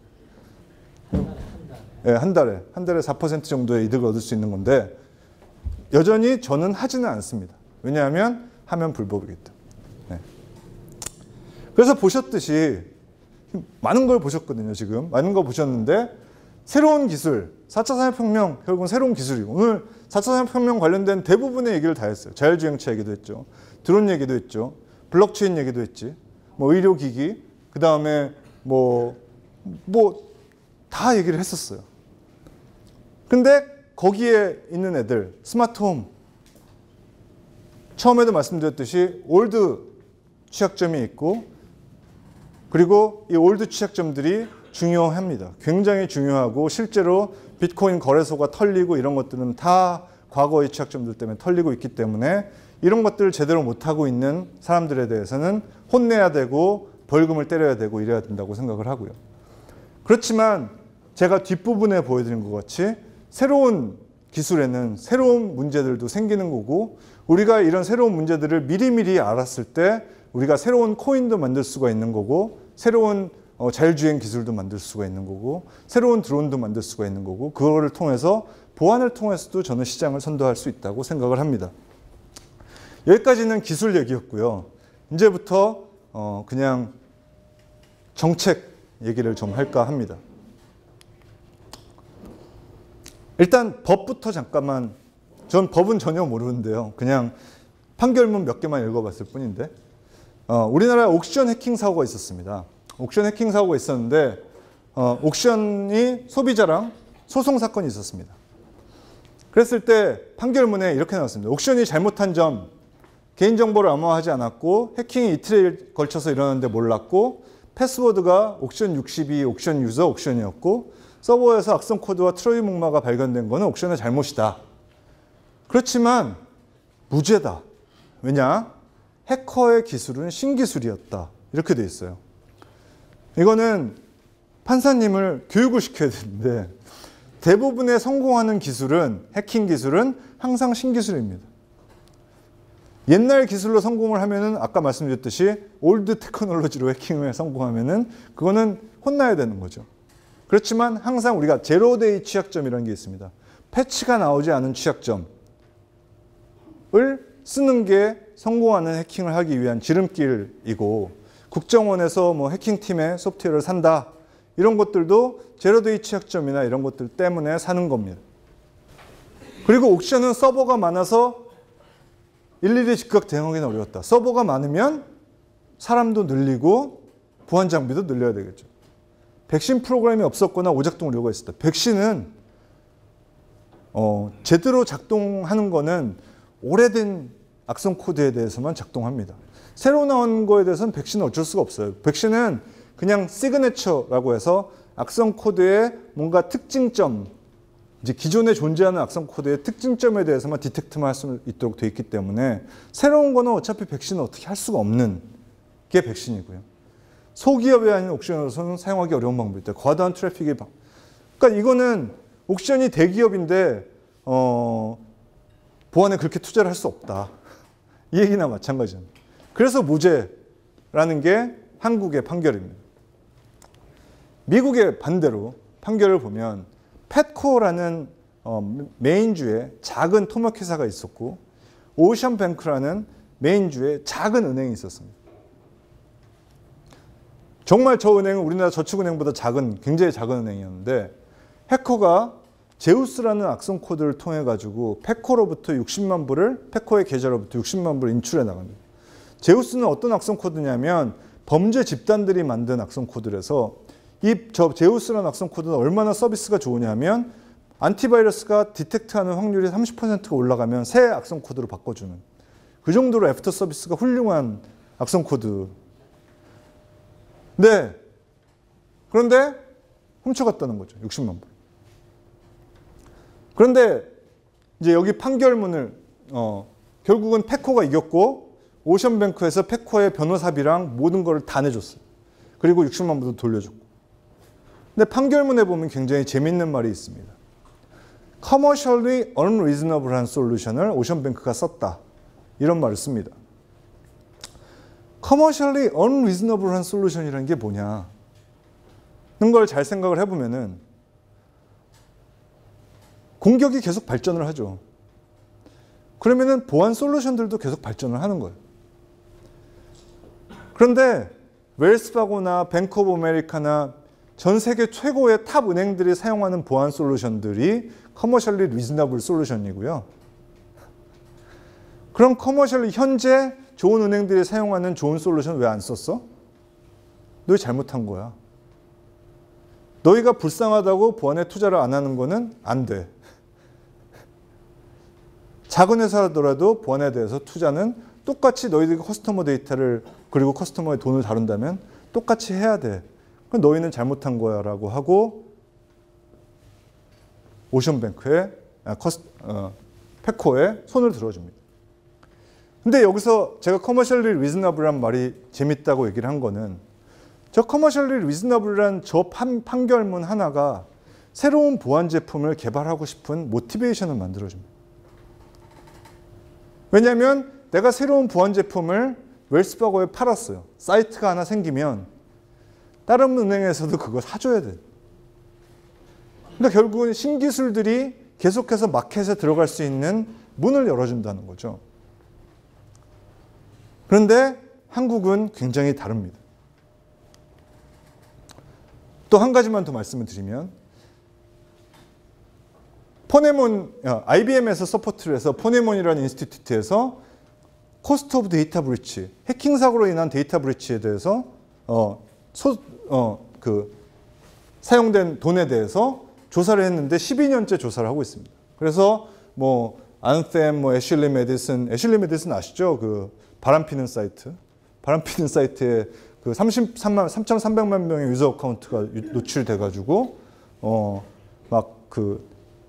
네, 한 달에 한 달에 사 퍼센트 정도의 이득을 얻을 수 있는 건데 여전히 저는 하지는 않습니다. 왜냐하면 하면 불법이기 때문에. 네. 그래서 보셨듯이 많은 걸 보셨거든요. 지금 많은 거 보셨는데 새로운 기술, 사 차 산업혁명 결국은 새로운 기술이고 오늘 사 차 산업혁명 관련된 대부분의 얘기를 다 했어요. 자율주행차 얘기도 했죠. 드론 얘기도 했죠. 블록체인 얘기도 했지. 뭐 의료기기, 그 다음에 뭐 뭐 다 얘기를 했었어요. 근데 거기에 있는 애들, 스마트홈 처음에도 말씀드렸듯이 올드 취약점이 있고 그리고 이 올드 취약점들이 중요합니다. 굉장히 중요하고 실제로 비트코인 거래소가 털리고 이런 것들은 다 과거의 취약점들 때문에 털리고 있기 때문에 이런 것들을 제대로 못하고 있는 사람들에 대해서는 혼내야 되고 벌금을 때려야 되고 이래야 된다고 생각을 하고요. 그렇지만 제가 뒷부분에 보여드린 것 같이 새로운 기술에는 새로운 문제들도 생기는 거고 우리가 이런 새로운 문제들을 미리미리 알았을 때 우리가 새로운 코인도 만들 수가 있는 거고 새로운 어, 자율주행 기술도 만들 수가 있는 거고 새로운 드론도 만들 수가 있는 거고 그거를 통해서 보안을 통해서도 저는 시장을 선도할 수 있다고 생각을 합니다. 여기까지는 기술 얘기였고요. 이제부터 어, 그냥 정책 얘기를 좀 할까 합니다. 일단 법부터 잠깐만 전 법은 전혀 모르는데요. 그냥 판결문 몇 개만 읽어봤을 뿐인데 어, 우리나라에 옥션 해킹 사고가 있었습니다. 옥션 해킹 사고가 있었는데 어, 옥션이 소비자랑 소송 사건이 있었습니다. 그랬을 때 판결문에 이렇게 나왔습니다. 옥션이 잘못한 점 개인정보를 암호화하지 않았고 해킹이 이틀에 걸쳐서 일어났는데 몰랐고 패스워드가 옥션 육십이, 옥션 유저, 옥션이었고 서버에서 악성 코드와 트로이 목마가 발견된 것은 옥션의 잘못이다. 그렇지만 무죄다. 왜냐? 해커의 기술은 신기술이었다. 이렇게 돼 있어요. 이거는 판사님을 교육을 시켜야 되는데 대부분의 성공하는 기술은 해킹 기술은 항상 신기술입니다. 옛날 기술로 성공을 하면은 아까 말씀드렸듯이 올드 테크놀로지로 해킹을 성공하면은 그거는 혼나야 되는 거죠. 그렇지만 항상 우리가 제로데이 취약점이라는 게 있습니다. 패치가 나오지 않은 취약점을 쓰는 게 성공하는 해킹을 하기 위한 지름길이고 국정원에서 뭐 해킹팀의 소프트웨어를 산다. 이런 것들도 제로데이 취약점이나 이런 것들 때문에 사는 겁니다. 그리고 옥션은 서버가 많아서 일일이 즉각 대응하기는 어려웠다. 서버가 많으면 사람도 늘리고 보안 장비도 늘려야 되겠죠. 백신 프로그램이 없었거나 오작동 우려가 있었다. 백신은 어, 제대로 작동하는 거는 오래된 악성 코드에 대해서만 작동합니다. 새로 나온 거에 대해서는 백신은 어쩔 수가 없어요. 백신은 그냥 시그네처라고 해서 악성 코드의 뭔가 특징점, 이제 기존에 존재하는 악성 코드의 특징점에 대해서만 디텍트만 할 수 있도록 되어 있기 때문에 새로운 거는 어차피 백신은 어떻게 할 수가 없는 게 백신이고요. 소기업이 아닌 옥션으로서는 사용하기 어려운 방법이 있다. 과다한 트래픽이. 그러니까 이거는 옥션이 대기업인데 어, 보안에 그렇게 투자를 할 수 없다. 이 얘기나 마찬가지입니다. 그래서 무죄라는 게 한국의 판결입니다. 미국의 반대로 판결을 보면 펫코라는 어, 메인주에 작은 토목회사가 있었고 오션뱅크라는 메인주에 작은 은행이 있었습니다. 정말 저 은행은 우리나라 저축은행보다 작은, 굉장히 작은 은행이었는데 해커가 제우스라는 악성 코드를 통해 가지고 펫코로부터 육십만 불을, 펫코의 계좌로부터 육십만 불을 인출해 나갑니다. 제우스는 어떤 악성 코드냐면 범죄 집단들이 만든 악성 코드라서 이 저 제우스라는 악성 코드는 얼마나 서비스가 좋으냐면 안티바이러스가 디텍트하는 확률이 삼십 퍼센트가 올라가면 새 악성 코드로 바꿔주는 그 정도로 애프터 서비스가 훌륭한 악성 코드. 네. 그런데 훔쳐갔다는 거죠. 육십만 불. 그런데 이제 여기 판결문을 어, 결국은 펫코가 이겼고 오션뱅크에서 펫코의 변호사비랑 모든 걸 다 내줬어요. 그리고 육십만 불도 돌려줬고. 근데 판결문에 보면 굉장히 재밌는 말이 있습니다. Commercially unreasonable한 솔루션을 오션뱅크가 썼다. 이런 말을 씁니다. Commercially unreasonable한 솔루션이라는 게 뭐냐? 는 걸 잘 생각을 해보면은 공격이 계속 발전을 하죠. 그러면은 보안 솔루션들도 계속 발전을 하는 거예요. 그런데 웰스파고나 뱅크 오브 아메리카나 전 세계 최고의 탑 은행들이 사용하는 보안 솔루션들이 커머셜리 리즈너블 솔루션이고요. 그럼 커머셜리 현재 좋은 은행들이 사용하는 좋은 솔루션 왜 안 썼어? 너희 잘못한 거야. 너희가 불쌍하다고 보안에 투자를 안 하는 거는 안 돼. 작은 회사라도 보안에 대해서 투자는 똑같이 너희들이 커스터머 데이터를 그리고 커스터머의 돈을 다룬다면 똑같이 해야 돼. 그럼 너희는 잘못한 거야 라고 하고 오션뱅크에 아, 커스, 어, 펫코에 손을 들어줍니다. 근데 여기서 제가 커머셜리 리즈너블한 말이 재밌다고 얘기를 한 거는 저 커머셜리 리즈너블한 저 판, 판결문 하나가 새로운 보안 제품을 개발하고 싶은 모티베이션을 만들어줍니다. 왜냐하면 내가 새로운 보안 제품을 웰스파고에 팔았어요. 사이트가 하나 생기면 다른 은행에서도 그걸 사줘야 돼. 그러니까 결국은 신기술들이 계속해서 마켓에 들어갈 수 있는 문을 열어준다는 거죠. 그런데 한국은 굉장히 다릅니다. 또 한 가지만 더 말씀을 드리면 포네몬, 아이비엠에서 서포트를 해서 포네몬이라는 인스티튜트에서 코스트 오브 데이터 브리치, 해킹 사고로 인한 데이터 브리치에 대해서 어, 소, 어, 그 사용된 돈에 대해서 조사를 했는데 십이 년째 조사를 하고 있습니다. 그래서 뭐 안셈, 뭐 애슐리 메디슨, 애슐리 메디슨 아시죠? 그 바람 피는 사이트, 바람 피는 사이트에 그 삼십삼만, 삼천삼백만 명의 유저 어카운트가 노출돼 가지고 어, 막 그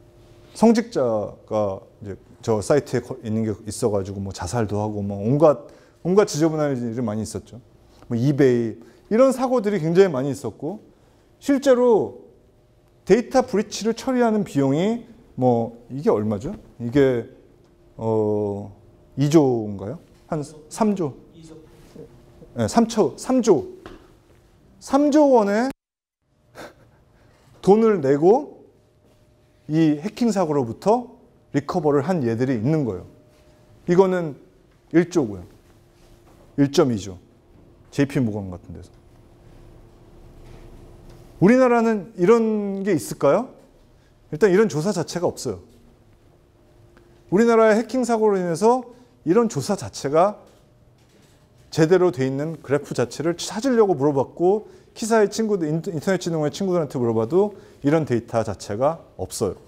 성직자가 이제 저 사이트에 있는 게 있어가지고 뭐 자살도 하고 뭐 온갖 온갖 지저분한 일이 많이 있었죠. 뭐 이베이 이런 사고들이 굉장히 많이 있었고 실제로 데이터 브리치를 처리하는 비용이 뭐 이게 얼마죠? 이게 어 이조인가요? 한 삼조. 네, 삼조 삼조 삼조 원의 돈을 내고 이 해킹 사고로부터 리커버를 한 예들이 있는 거예요. 이거는 일 조고요. 일 점 이 조. 제이피모건 같은 데서. 우리나라는 이런 게 있을까요? 일단 이런 조사 자체가 없어요. 우리나라의 해킹 사고로 인해서 이런 조사 자체가 제대로 돼 있는 그래프 자체를 찾으려고 물어봤고 키사의 친구들, 인터넷 지능의 친구들한테 물어봐도 이런 데이터 자체가 없어요.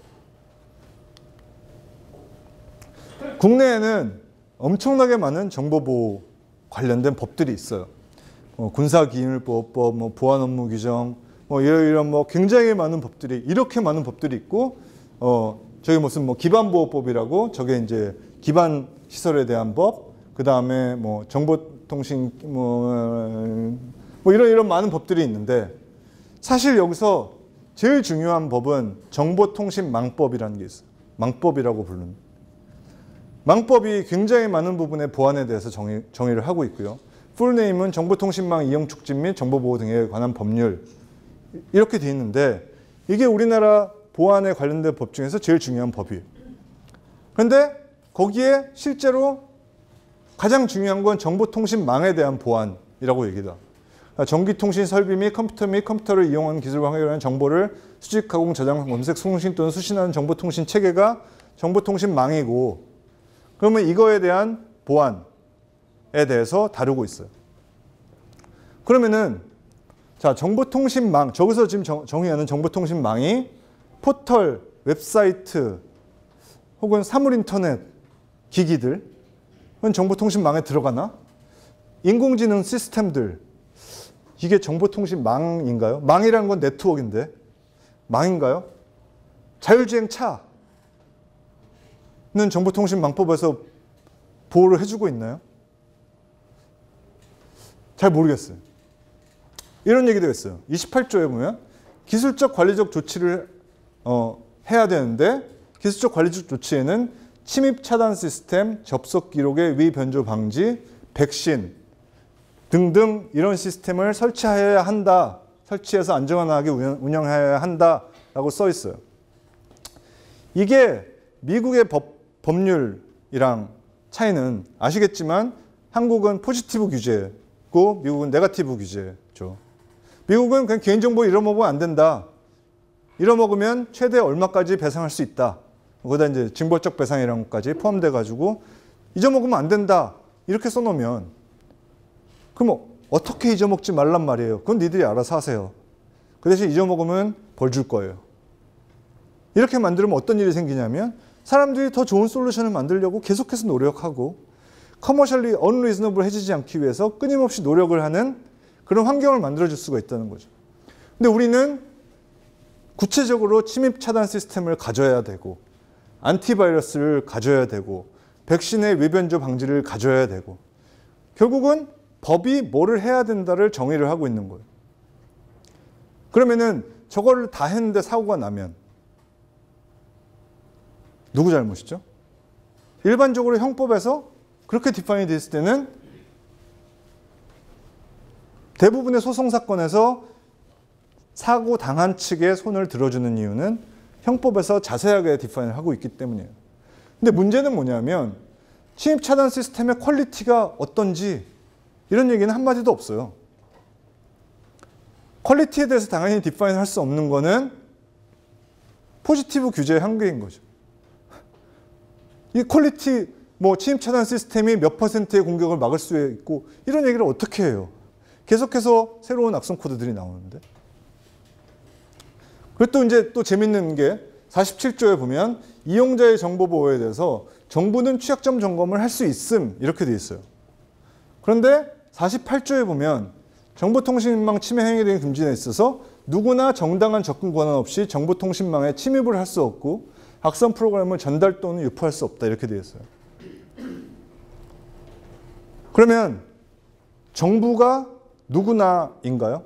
국내에는 엄청나게 많은 정보보호 관련된 법들이 있어요. 뭐 군사기밀보호법, 뭐 보안업무규정, 뭐 이런 이런 뭐 굉장히 많은 법들이 이렇게 많은 법들이 있고, 어 저기 무슨 뭐 기반보호법이라고 저게 이제 기반 시설에 대한 법, 그 다음에 뭐 정보통신 뭐, 뭐 이런 이런 많은 법들이 있는데 사실 여기서 제일 중요한 법은 정보통신망법이라는 게 있어요. 망법이라고 부르는. 망법이 굉장히 많은 부분의 보안에 대해서 정의, 정의를 하고 있고요. 풀네임은 정보통신망 이용 촉진 및 정보보호 등에 관한 법률 이렇게 돼 있는데 이게 우리나라 보안에 관련된 법 중에서 제일 중요한 법이에요. 그런데 거기에 실제로 가장 중요한 건 정보통신망에 대한 보안이라고 얘기다. 전기통신 설비 및 컴퓨터 및 컴퓨터를 이용한 기술과 해결하는 정보를 수집, 가공, 저장, 검색, 송신 또는 수신하는 정보통신 체계가 정보통신망이고 그러면 이거에 대한 보안에 대해서 다루고 있어요. 그러면은 자 정보통신망, 저기서 지금 정, 정의하는 정보통신망이 포털, 웹사이트 혹은 사물인터넷 기기들 그건 정보통신망에 들어가나? 인공지능 시스템들 이게 정보통신망인가요? 망이라는 건 네트워크인데 망인가요? 자율주행 차는 정보통신망법에서 보호를 해주고 있나요? 잘 모르겠어요. 이런 얘기도 있어요. 이십팔 조에 보면 기술적 관리적 조치를 어, 해야 되는데 기술적 관리적 조치에는 침입 차단 시스템, 접속 기록의 위변조 방지, 백신 등등 이런 시스템을 설치해야 한다. 설치해서 안전하게 운영해야 한다라고 써 있어요. 이게 미국의 법, 법률이랑 차이는 아시겠지만 한국은 포지티브 규제고 미국은 네거티브 규제죠. 미국은 그냥 개인정보 잃어먹으면 안 된다. 잃어먹으면 최대 얼마까지 배상할 수 있다. 거기다 이제 징벌적 배상이라는 것까지 포함돼 가지고 잊어먹으면 안 된다. 이렇게 써놓으면 그럼 어떻게 잊어먹지 말란 말이에요. 그건 니들이 알아서 하세요. 그 대신 잊어먹으면 벌 줄 거예요. 이렇게 만들면 어떤 일이 생기냐면 사람들이 더 좋은 솔루션을 만들려고 계속해서 노력하고 커머셜리 언리즈너블해지지 않기 위해서 끊임없이 노력을 하는 그런 환경을 만들어줄 수가 있다는 거죠. 근데 우리는 구체적으로 침입 차단 시스템을 가져야 되고 안티바이러스를 가져야 되고 백신의 위변조 방지를 가져야 되고 결국은 법이 뭐를 해야 된다를 정의를 하고 있는 거예요. 그러면은 저거를 다 했는데 사고가 나면 누구 잘못이죠? 일반적으로 형법에서 그렇게 디파인이 됐을 때는 대부분의 소송 사건에서 사고 당한 측의 손을 들어주는 이유는 형법에서 자세하게 디파인을 하고 있기 때문이에요. 근데 문제는 뭐냐면 침입 차단 시스템의 퀄리티가 어떤지 이런 얘기는 한마디도 없어요. 퀄리티에 대해서 당연히 디파인할 수 없는 거는 포지티브 규제의 한계인 거죠. 이 퀄리티, 뭐 침입 차단 시스템이 몇 퍼센트의 공격을 막을 수 있고 이런 얘기를 어떻게 해요? 계속해서 새로운 악성 코드들이 나오는데. 그리고 또 이제 또 재밌는 게 사십칠 조에 보면 이용자의 정보 보호에 대해서 정부는 취약점 점검을 할 수 있음 이렇게 돼 있어요. 그런데 사십팔 조에 보면 정보통신망 침해 행위 등의 금지에 있어서 누구나 정당한 접근 권한 없이 정보통신망에 침입을 할 수 없고 악성 프로그램을 전달 또는 유포할 수 없다 이렇게 되어 있어요. 그러면 정부가 누구나인가요?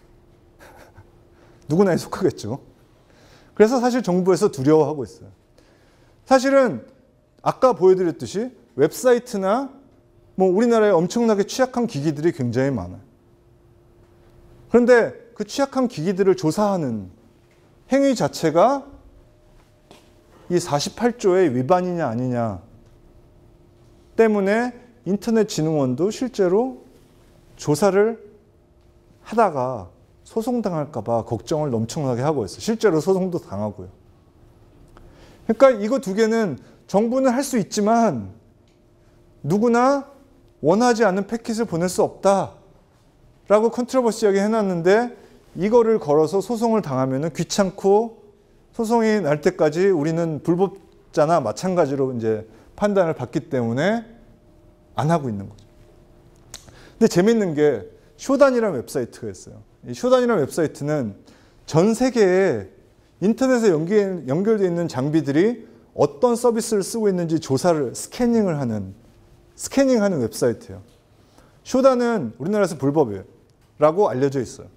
누구나에 속하겠죠. 그래서 사실 정부에서 두려워하고 있어요. 사실은 아까 보여드렸듯이 웹사이트나 뭐 우리나라에 엄청나게 취약한 기기들이 굉장히 많아요. 그런데 그 취약한 기기들을 조사하는 행위 자체가 이 사십팔 조의 위반이냐 아니냐 때문에 인터넷진흥원도 실제로 조사를 하다가 소송당할까 봐 걱정을 엄청나게 하고 있어요. 실제로 소송도 당하고요. 그러니까 이거 두 개는 정부는 할 수 있지만 누구나 원하지 않는 패킷을 보낼 수 없다라고 컨트로버시하게 해놨는데 이거를 걸어서 소송을 당하면은 귀찮고 소송이 날 때까지 우리는 불법자나 마찬가지로 이제 판단을 받기 때문에 안 하고 있는 거죠. 근데 재밌는 게 쇼단이라는 웹사이트가 있어요. 이 쇼단이라는 웹사이트는 전 세계에 인터넷에 연결, 연결되어 있는 장비들이 어떤 서비스를 쓰고 있는지 조사를 스캐닝을 하는 스캐닝하는 웹사이트예요. 쇼단은 우리나라에서 불법이에요. 라고 알려져 있어요.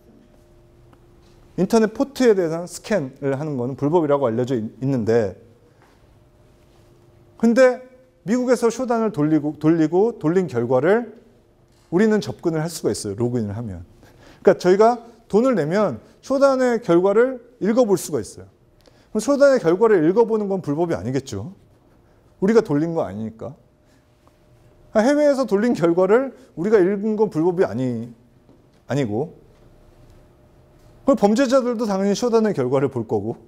인터넷 포트에 대한 스캔을 하는 것은 불법이라고 알려져 있는데 근데 미국에서 쇼단을 돌리고 돌리고 돌린 결과를 우리는 접근을 할 수가 있어요. 로그인을 하면. 그러니까 저희가 돈을 내면 쇼단의 결과를 읽어볼 수가 있어요. 그럼 쇼단의 결과를 읽어보는 건 불법이 아니겠죠. 우리가 돌린 거 아니니까. 해외에서 돌린 결과를 우리가 읽은 건 불법이 아니, 아니고 그럼 범죄자들도 당연히 쇼단의 결과를 볼 거고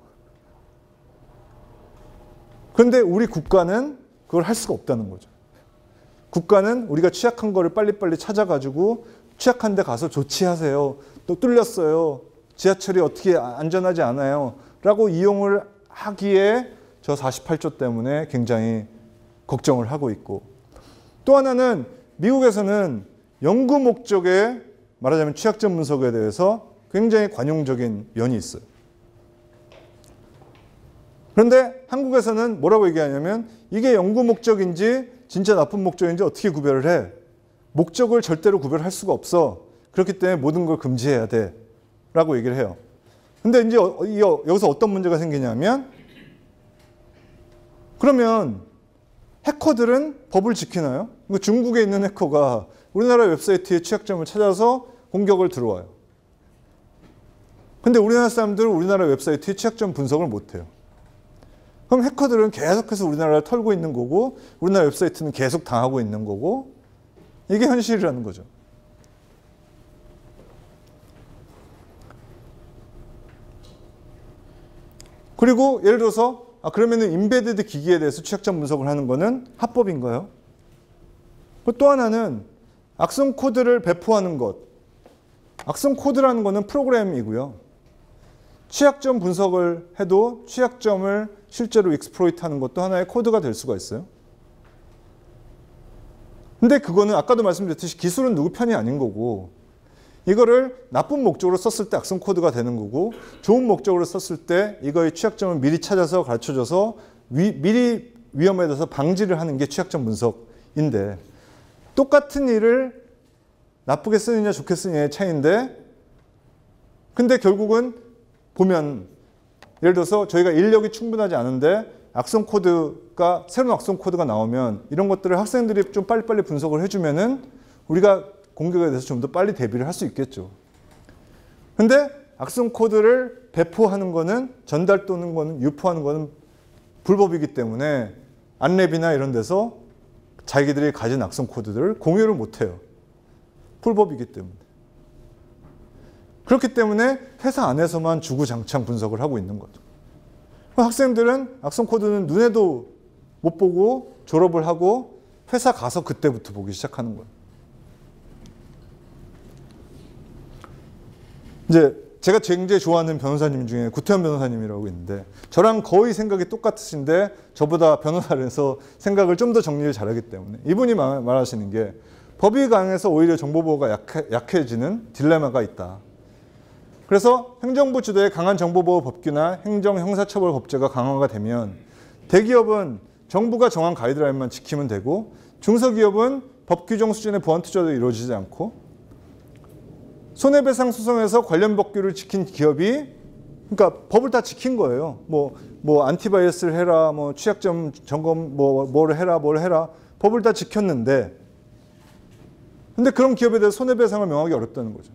그런데 우리 국가는 그걸 할 수가 없다는 거죠. 국가는 우리가 취약한 거를 빨리빨리 찾아가지고 취약한 데 가서 조치하세요. 또 뚫렸어요. 지하철이 어떻게 안전하지 않아요. 라고 이용을 하기에 저 사십팔 조 때문에 굉장히 걱정을 하고 있고 또 하나는 미국에서는 연구 목적의 말하자면 취약점 분석에 대해서 굉장히 관용적인 면이 있어요. 그런데 한국에서는 뭐라고 얘기하냐면 이게 연구 목적인지 진짜 나쁜 목적인지 어떻게 구별을 해? 목적을 절대로 구별할 수가 없어. 그렇기 때문에 모든 걸 금지해야 돼. 라고 얘기를 해요. 근데 이제 여기서 어떤 문제가 생기냐면 그러면 해커들은 법을 지키나요? 중국에 있는 해커가 우리나라 웹사이트의 취약점을 찾아서 공격을 들어와요. 근데 우리나라 사람들은 우리나라 웹사이트의 취약점 분석을 못해요. 그럼 해커들은 계속해서 우리나라를 털고 있는 거고 우리나라 웹사이트는 계속 당하고 있는 거고 이게 현실이라는 거죠. 그리고 예를 들어서 아 그러면은 임베디드 기기에 대해서 취약점 분석을 하는 거는 합법인가요? 또 하나는 악성 코드를 배포하는 것. 악성 코드라는 거는 프로그램이고요. 취약점 분석을 해도 취약점을 실제로 익스플로이트 하는 것도 하나의 코드가 될 수가 있어요. 근데 그거는 아까도 말씀드렸듯이 기술은 누구 편이 아닌 거고 이거를 나쁜 목적으로 썼을 때 악성 코드가 되는 거고 좋은 목적으로 썼을 때 이거의 취약점을 미리 찾아서 가르쳐줘서 위, 미리 위험에 대해서 방지를 하는 게 취약점 분석인데 똑같은 일을 나쁘게 쓰느냐 좋게 쓰느냐의 차이인데 근데 결국은 보면 예를 들어서 저희가 인력이 충분하지 않은데 악성 코드가 새로운 악성 코드가 나오면 이런 것들을 학생들이 좀 빨리빨리 분석을 해주면은 우리가 공격에 대해서 좀 더 빨리 대비를 할 수 있겠죠. 근데 악성 코드를 배포하는 거는 전달 또는 거는 유포하는 거는 불법이기 때문에 안랩이나 이런 데서 자기들이 가진 악성 코드들을 공유를 못 해요. 불법이기 때문에. 그렇기 때문에 회사 안에서만 주구장창 분석을 하고 있는 거죠. 학생들은 악성 코드는 눈에도 못 보고 졸업을 하고 회사 가서 그때부터 보기 시작하는 거예요. 이제 제가 굉장히 좋아하는 변호사님 중에 구태현 변호사님이라고 있는데 저랑 거의 생각이 똑같으신데 저보다 변호사를 해서 생각을 좀 더 정리를 잘하기 때문에 이분이 말하시는 게 법이 강해서 오히려 정보보호가 약해, 약해지는 딜레마가 있다. 그래서 행정부 주도의 강한 정보보호 법규나 행정 형사처벌 법제가 강화가 되면 대기업은 정부가 정한 가이드라인만 지키면 되고 중소기업은 법 규정 수준의 보안 투자도 이루어지지 않고 손해배상 소송에서 관련 법규를 지킨 기업이 그러니까 법을 다 지킨 거예요. 뭐, 뭐 안티바이어스를 해라, 뭐 취약점 점검 뭐 뭐를 해라, 뭘 해라 법을 다 지켰는데 근데 그런 기업에 대해서 손해배상을 명하기 어렵다는 거죠.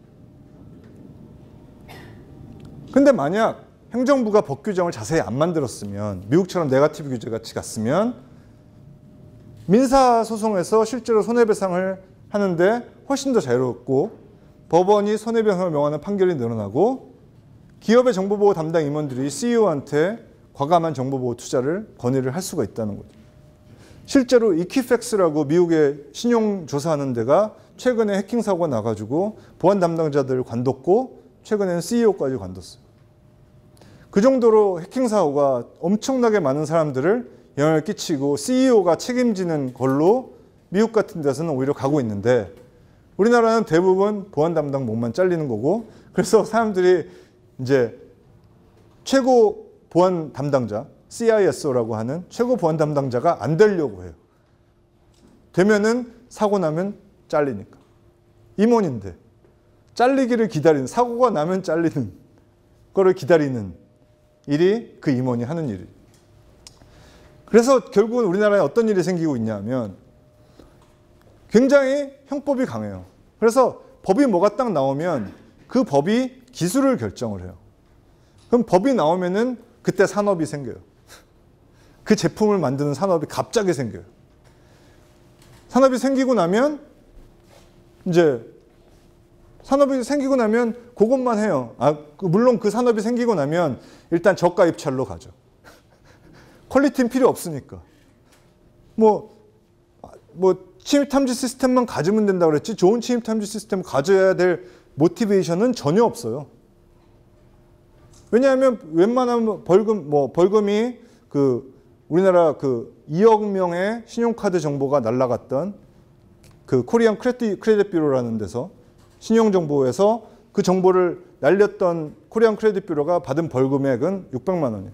근데 만약 행정부가 법 규정을 자세히 안 만들었으면 미국처럼 네거티브 규제 같이 갔으면 민사소송에서 실제로 손해배상을 하는데 훨씬 더 자유롭고 법원이 손해배상을 명하는 판결이 늘어나고 기업의 정보보호 담당 임원들이 씨이오한테 과감한 정보보호 투자를 건의를 할 수가 있다는 거죠. 실제로 이키팩스라고 미국의 신용조사하는 데가 최근에 해킹 사고가 나가지고 보안 담당자들을 관뒀고 최근에는 씨이오까지 관뒀어요. 그 정도로 해킹 사고가 엄청나게 많은 사람들을 영향을 끼치고 씨이오가 책임지는 걸로 미국 같은 데서는 오히려 가고 있는데 우리나라는 대부분 보안 담당 몸만 잘리는 거고 그래서 사람들이 이제 최고 보안 담당자 씨아이에스오라고 하는 최고 보안 담당자가 안 되려고 해요. 되면은 사고 나면 잘리니까. 임원인데 잘리기를 기다리는 사고가 나면 잘리는 거를 기다리는 일이 그 임원이 하는 일이에요. 그래서 결국은 우리나라에 어떤 일이 생기고 있냐면 굉장히 형법이 강해요. 그래서 법이 뭐가 딱 나오면 그 법이 기술을 결정을 해요. 그럼 법이 나오면은 그때 산업이 생겨요. 그 제품을 만드는 산업이 갑자기 생겨요. 산업이 생기고 나면 이제 산업이 생기고 나면 그것만 해요. 아, 물론 그 산업이 생기고 나면 일단 저가 입찰로 가죠. 퀄리티는 필요 없으니까. 뭐, 뭐 침입 탐지 시스템만 가지면 된다고 그랬지 좋은 침입 탐지 시스템을 가져야 될 모티베이션은 전혀 없어요. 왜냐하면 웬만하면 벌금 뭐 벌금이 그 우리나라 그 이억 명의 신용카드 정보가 날라갔던 그 코리안 크레딧 크레딧 뷰로라는 데서 신용 정보에서 그 정보를 날렸던 코리안 크레딧 뷰로가 받은 벌금액은 육백만 원이에요.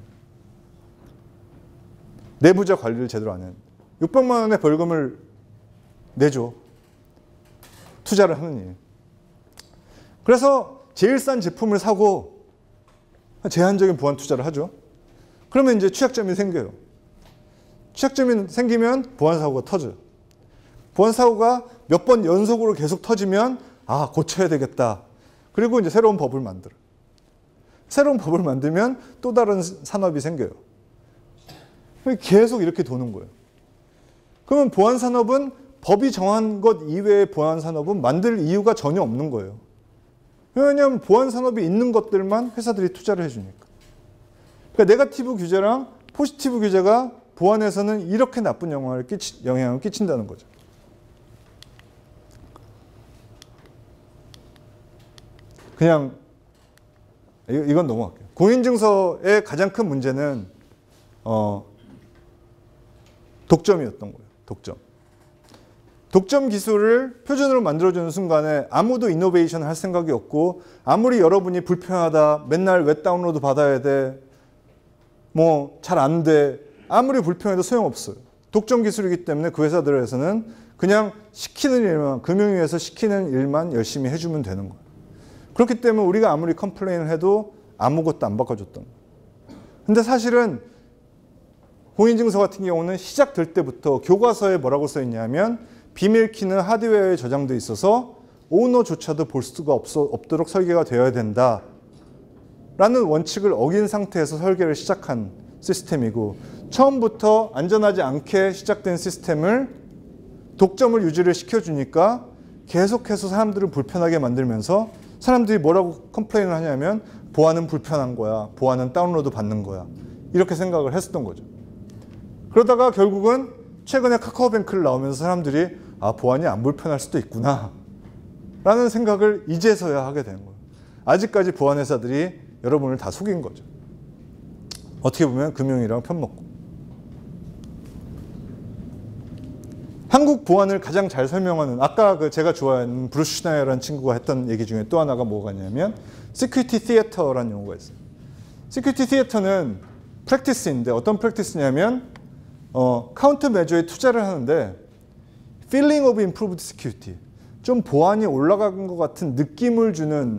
내부자 관리를 제대로 안 했는데 육백만 원의 벌금을 내죠. 투자를 하는 일. 그래서 제일 싼 제품을 사고 제한적인 보안 투자를 하죠. 그러면 이제 취약점이 생겨요. 취약점이 생기면 보안 사고가 터져요. 보안 사고가 몇 번 연속으로 계속 터지면 아, 고쳐야 되겠다. 그리고 이제 새로운 법을 만들어요. 새로운 법을 만들면 또 다른 산업이 생겨요. 계속 이렇게 도는 거예요. 그러면 보안 산업은 법이 정한 것 이외의 보안 산업은 만들 이유가 전혀 없는 거예요. 왜냐하면 보안 산업이 있는 것들만 회사들이 투자를 해주니까. 그러니까 네거티브 규제랑 포지티브 규제가 보안에서는 이렇게 나쁜 영향을, 끼치, 영향을 끼친다는 거죠. 그냥 이건 넘어갈게요. 공인증서의 가장 큰 문제는 어, 독점이었던 거예요. 독점. 독점 기술을 표준으로 만들어주는 순간에 아무도 이노베이션을 할 생각이 없고 아무리 여러분이 불편하다, 맨날 웹 다운로드 받아야 돼, 뭐 잘 안 돼, 아무리 불편해도 소용없어요. 독점 기술이기 때문에 그 회사들에서는 그냥 시키는 일만, 금융위에서 시키는 일만 열심히 해주면 되는 거예요. 그렇기 때문에 우리가 아무리 컴플레인을 해도 아무것도 안 바꿔줬던 거예요. 근데 사실은 공인증서 같은 경우는 시작될 때부터 교과서에 뭐라고 써 있냐면 비밀키는 하드웨어에 저장돼 있어서 오너조차도 볼 수가 없어, 없도록 설계가 되어야 된다 라는 원칙을 어긴 상태에서 설계를 시작한 시스템이고 처음부터 안전하지 않게 시작된 시스템을 독점을 유지를 시켜주니까 계속해서 사람들을 불편하게 만들면서 사람들이 뭐라고 컴플레인을 하냐면 보안은 불편한 거야, 보안은 다운로드 받는 거야 이렇게 생각을 했었던 거죠. 그러다가 결국은 최근에 카카오뱅크를 나오면서 사람들이 아, 보안이 안 불편할 수도 있구나 라는 생각을 이제서야 하게 된 거예요. 아직까지 보안 회사들이 여러분을 다 속인 거죠. 어떻게 보면 금융이랑 편먹고. 한국 보안을 가장 잘 설명하는 아까 그 제가 좋아하는 브루스 슈나이어라는 친구가 했던 얘기 중에 또 하나가 뭐가냐면 시큐리티 시어터라는 용어가 있어요. 시큐리티 시어터는 프랙티스인데 어떤 프랙티스냐면 어, 카운터 메저에 투자를 하는데 feeling of improved security 좀 보안이 올라간 것 같은 느낌을 주는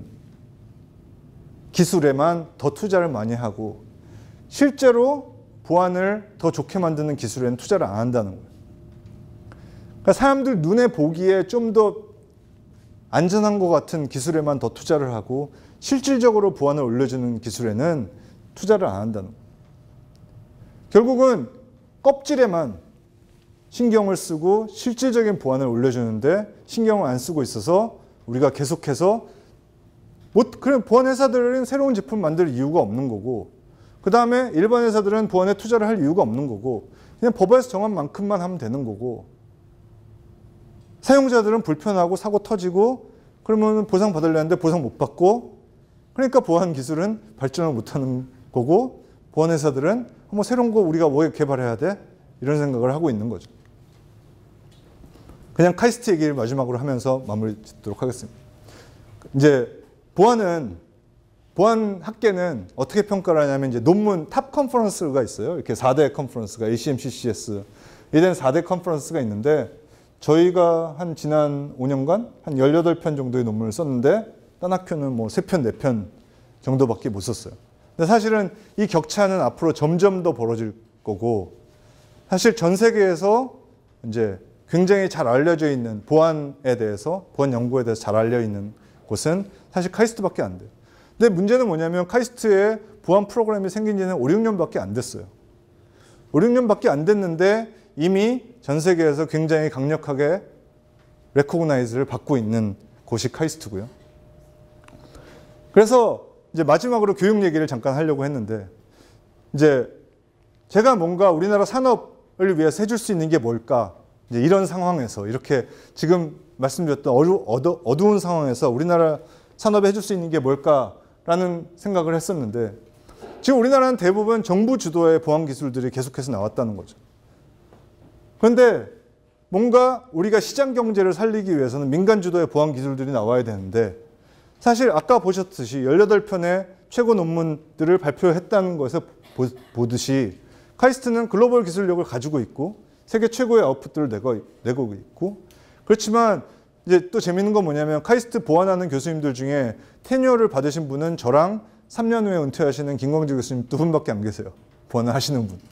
기술에만 더 투자를 많이 하고 실제로 보안을 더 좋게 만드는 기술에는 투자를 안 한다는 거예요. 그러니까 사람들 눈에 보기에 좀 더 안전한 것 같은 기술에만 더 투자를 하고 실질적으로 보안을 올려주는 기술에는 투자를 안 한다는 거예요. 결국은 껍질에만 신경을 쓰고 실질적인 보안을 올려주는데 신경을 안 쓰고 있어서 우리가 계속해서 뭐 그냥 보안 회사들은 새로운 제품 만들 이유가 없는 거고, 그 다음에 일반 회사들은 보안에 투자를 할 이유가 없는 거고, 그냥 법에서 정한 만큼만 하면 되는 거고, 사용자들은 불편하고 사고 터지고 그러면 보상 받으려는데 보상 못 받고, 그러니까 보안 기술은 발전을 못하는 거고, 보안 회사들은 뭐 새로운 거 우리가 뭐 개발해야 돼? 이런 생각을 하고 있는 거죠. 그냥 카이스트 얘기를 마지막으로 하면서 마무리 짓도록 하겠습니다. 이제 보안은, 보안 학계는 어떻게 평가를 하냐면 이제 논문 탑 컨퍼런스가 있어요. 이렇게 사 대 컨퍼런스가 에이씨엠씨씨에스 이런 사 대 컨퍼런스가 있는데, 저희가 한 지난 오 년간 한 열여덟 편 정도의 논문을 썼는데 딴 학교는 뭐 세 편, 네 편 정도밖에 못 썼어요. 근데 사실은 이 격차는 앞으로 점점 더 벌어질 거고, 사실 전 세계에서 이제 굉장히 잘 알려져 있는 보안에 대해서, 보안 연구에 대해서 잘 알려 있는 곳은 사실 카이스트밖에 안 돼요. 근데 문제는 뭐냐면 카이스트에 보안 프로그램이 생긴 지는 오, 육 년밖에 안 됐어요. 오, 육 년밖에 안 됐는데 이미 전 세계에서 굉장히 강력하게 레코그나이즈를 받고 있는 곳이 카이스트고요. 그래서 이제 마지막으로 교육 얘기를 잠깐 하려고 했는데, 이제 제가 뭔가 우리나라 산업을 위해서 해줄 수 있는 게 뭘까? 이제 이런 상황에서, 이렇게 지금 말씀드렸던 어두, 어두, 어두운 상황에서 우리나라 산업에 해줄 수 있는 게 뭘까라는 생각을 했었는데, 지금 우리나라는 대부분 정부 주도의 보안 기술들이 계속해서 나왔다는 거죠. 그런데 뭔가 우리가 시장 경제를 살리기 위해서는 민간 주도의 보안 기술들이 나와야 되는데, 사실 아까 보셨듯이 열여덟 편의 최고 논문들을 발표했다는 것에서 보듯이 카이스트는 글로벌 기술력을 가지고 있고 세계 최고의 아웃풋들을 내고, 내고 있고, 그렇지만 이제 또 재밌는 건 뭐냐면 카이스트 보안하는 교수님들 중에 테뉴어를 받으신 분은 저랑 삼 년 후에 은퇴하시는 김광재 교수님 두 분밖에 안 계세요. 보안을 하시는 분.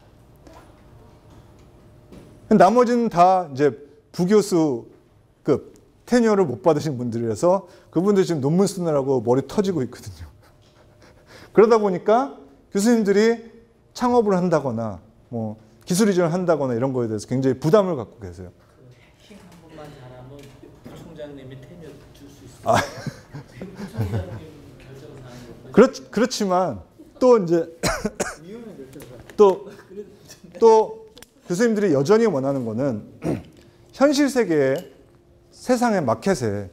나머지는 다 이제 부교수급 테뉴어를 못 받으신 분들이라서 그분들 지금 논문 쓰느라고 머리 터지고 있거든요. 그러다 보니까 교수님들이 창업을 한다거나 뭐 기술 이전을 한다거나 이런 거에 대해서 굉장히 부담을 갖고 계세요. 그 해킹 한 번만 잘하면 부총장님이 테뉴어 줄 수 있어요. 아. 부총장님 결정을 하는 거. 그렇, 그렇지만 또 이제 또, 또 교수님들이 여전히 원하는 거는 현실 세계의 세상의 마켓에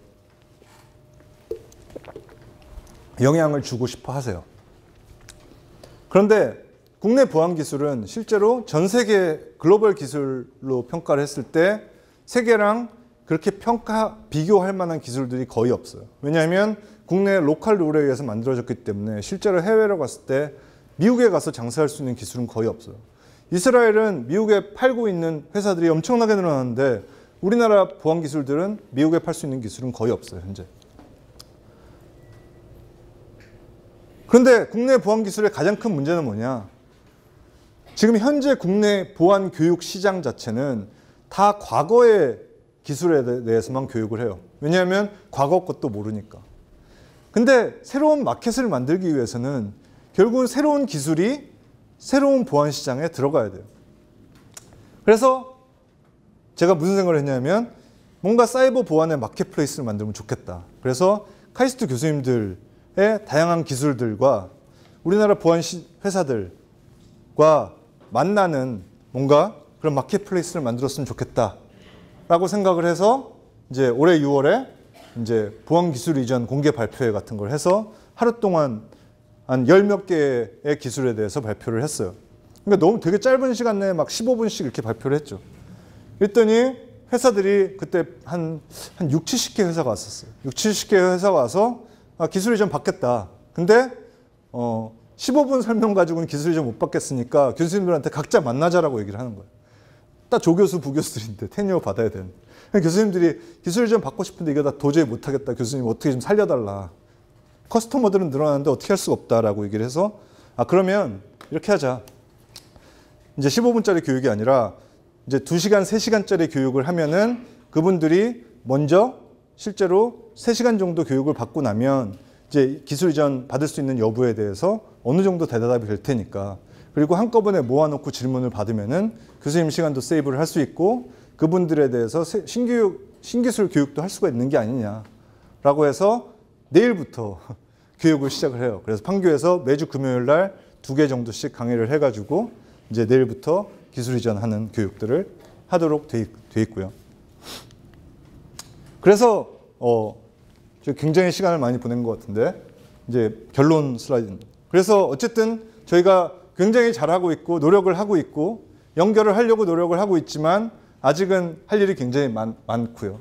영향을 주고 싶어 하세요. 그런데 국내 보안 기술은 실제로 전 세계 글로벌 기술로 평가를 했을 때 세계랑 그렇게 평가, 비교할 만한 기술들이 거의 없어요. 왜냐하면 국내 로컬 룰에 의해서 만들어졌기 때문에 실제로 해외로 갔을 때 미국에 가서 장사할 수 있는 기술은 거의 없어요. 이스라엘은 미국에 팔고 있는 회사들이 엄청나게 늘어나는데 우리나라 보안 기술들은 미국에 팔 수 있는 기술은 거의 없어요, 현재. 그런데 국내 보안 기술의 가장 큰 문제는 뭐냐? 지금 현재 국내 보안 교육 시장 자체는 다 과거의 기술에 대해서만 교육을 해요. 왜냐하면 과거 것도 모르니까. 근데 새로운 마켓을 만들기 위해서는 결국은 새로운 기술이 새로운 보안 시장에 들어가야 돼요. 그래서 제가 무슨 생각을 했냐면 뭔가 사이버 보안의 마켓플레이스를 만들면 좋겠다. 그래서 카이스트 교수님들의 다양한 기술들과 우리나라 보안 회사들과 만나는 뭔가 그런 마켓플레이스를 만들었으면 좋겠다 라고 생각을 해서 이제 올해 유월에 이제 보안 기술 이전 공개 발표회 같은 걸 해서 하루 동안 한 열 몇 개의 기술에 대해서 발표를 했어요. 그러니까 너무 되게 짧은 시간 내에 막 십오 분씩 이렇게 발표를 했죠. 그랬더니 회사들이 그때 한, 한 육, 칠십 개 회사가 왔었어요. 육, 칠십 개 회사가 와서 아, 기술 이전 받겠다. 근데 어, 십오 분 설명 가지고는 기술 이전 못 받겠으니까 교수님들한테 각자 만나자라고 얘기를 하는 거예요. 딱 조교수, 부교수들인데 테뉴어 받아야 되는. 교수님들이 기술 이전 받고 싶은데 이거 다 도저히 못 하겠다. 교수님 어떻게 좀 살려달라. 커스터머들은 늘어나는데 어떻게 할 수가 없다라고 얘기를 해서 아 그러면 이렇게 하자. 이제 십오 분짜리 교육이 아니라 이제 두 시간, 세 시간짜리 교육을 하면은 그분들이 먼저 실제로 세 시간 정도 교육을 받고 나면 이제 기술 이전 받을 수 있는 여부에 대해서 어느 정도 대답이 될 테니까 그리고 한꺼번에 모아놓고 질문을 받으면은 교수님 시간도 세이브를 할 수 있고 그분들에 대해서 신규, 신기술 교육도 할 수가 있는 게 아니냐라고 해서 내일부터 교육을 시작을 해요. 그래서 판교에서 매주 금요일 날 두 개 정도씩 강의를 해가지고 이제 내일부터 기술 이전하는 교육들을 하도록 돼, 돼 있고요. 그래서 어, 굉장히 시간을 많이 보낸 것 같은데 이제 결론 슬라이드입니다. 그래서 어쨌든 저희가 굉장히 잘하고 있고 노력을 하고 있고 연결을 하려고 노력을 하고 있지만 아직은 할 일이 굉장히 많, 많고요.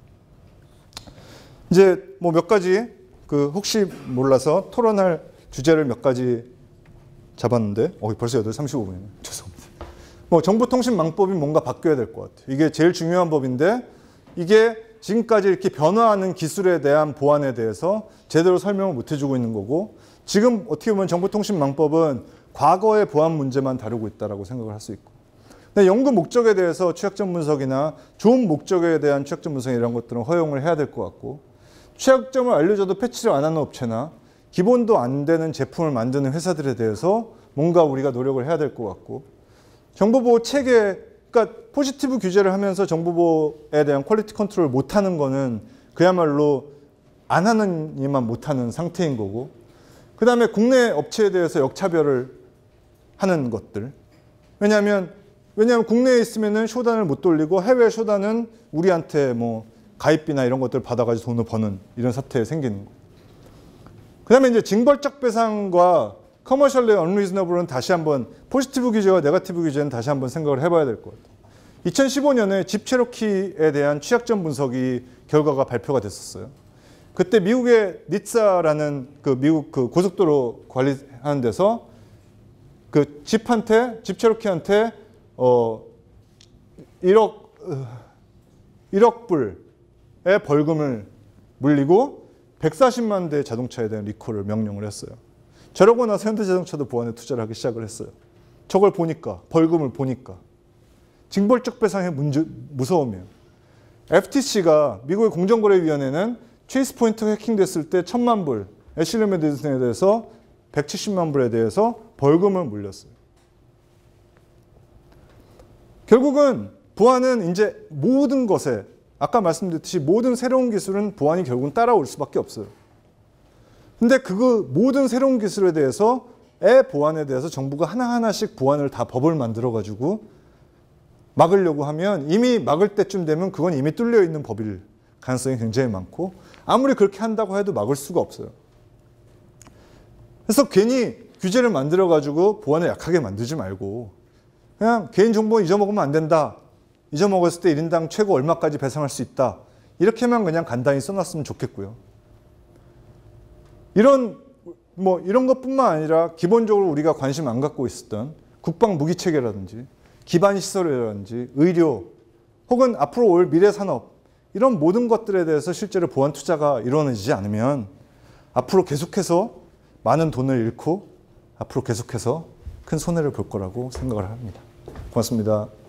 이제 뭐 몇 가지 그 혹시 몰라서 토론할 주제를 몇 가지 잡았는데 어, 벌써 여덟 시 삼십오 분이네요. 죄송합니다. 뭐 정보통신망법이 뭔가 바뀌어야 될 것 같아요. 이게 제일 중요한 법인데 이게 지금까지 이렇게 변화하는 기술에 대한 보안에 대해서 제대로 설명을 못 해주고 있는 거고 지금 어떻게 보면 정보통신망법은 과거의 보안 문제만 다루고 있다고 생각을 할 수 있고 근데 연구 목적에 대해서 취약점 분석이나 좋은 목적에 대한 취약점 분석 이런 것들은 허용을 해야 될 것 같고 취약점을 알려줘도 패치를 안 하는 업체나 기본도 안 되는 제품을 만드는 회사들에 대해서 뭔가 우리가 노력을 해야 될 것 같고 정보보호 체계, 그러니까 포지티브 규제를 하면서 정보보호에 대한 퀄리티 컨트롤을 못하는 거는 그야말로 안 하는 이만 못하는 상태인 거고 그 다음에 국내 업체에 대해서 역차별을 하는 것들 왜냐하면 왜냐하면 국내에 있으면은 쇼단을 못 돌리고 해외 쇼단은 우리한테 뭐 가입비나 이런 것들 받아가지고 돈을 버는 이런 사태에 생기는 거. 그 다음에 이제 징벌적 배상과 커머셜리 언리즈너블은 다시 한번 포지티브 규제와 네거티브 규제는 다시 한번 생각을 해봐야 될 것 같아요. 이천십오 년에 집 체로키에 대한 취약점 분석이 결과가 발표가 됐었어요. 그때 미국의 니츠아라는 그 미국 그 고속도로 관리하는 데서 그 집한테 집 체로키한테 어 일억 일억 불의 벌금을 물리고 백사십만 대 자동차에 대한 리콜을 명령을 했어요. 저러고 나서 현대자동차도 보안에 투자를 하기 시작을 했어요. 저걸 보니까 벌금을 보니까 징벌적 배상의 문제, 무서움이에요. 에프티씨가 미국의 공정거래위원회는 체이스 포인트 해킹됐을 때 천만 불, 애슐리 메디슨에 대해서 백칠십만 불에 대해서 벌금을 물렸어요. 결국은 보안은 이제 모든 것에 아까 말씀드렸듯이 모든 새로운 기술은 보안이 결국은 따라올 수밖에 없어요. 근데 그 모든 새로운 기술에 대해서 의 보안에 대해서 정부가 하나하나씩 보안을 다 법을 만들어 가지고 막으려고 하면 이미 막을 때쯤 되면 그건 이미 뚫려 있는 법일 가능성이 굉장히 많고 아무리 그렇게 한다고 해도 막을 수가 없어요. 그래서 괜히 규제를 만들어 가지고 보안을 약하게 만들지 말고 그냥 개인정보 잊어먹으면 안 된다. 잊어먹었을 때 일 인당 최고 얼마까지 배상할 수 있다. 이렇게만 그냥 간단히 써놨으면 좋겠고요. 이런 뭐 이런 것뿐만 아니라 기본적으로 우리가 관심 안 갖고 있었던 국방 무기 체계라든지 기반 시설이라든지 의료 혹은 앞으로 올 미래 산업 이런 모든 것들에 대해서 실제로 보안 투자가 이루어지지 않으면 앞으로 계속해서 많은 돈을 잃고 앞으로 계속해서 큰 손해를 볼 거라고 생각을 합니다. 고맙습니다.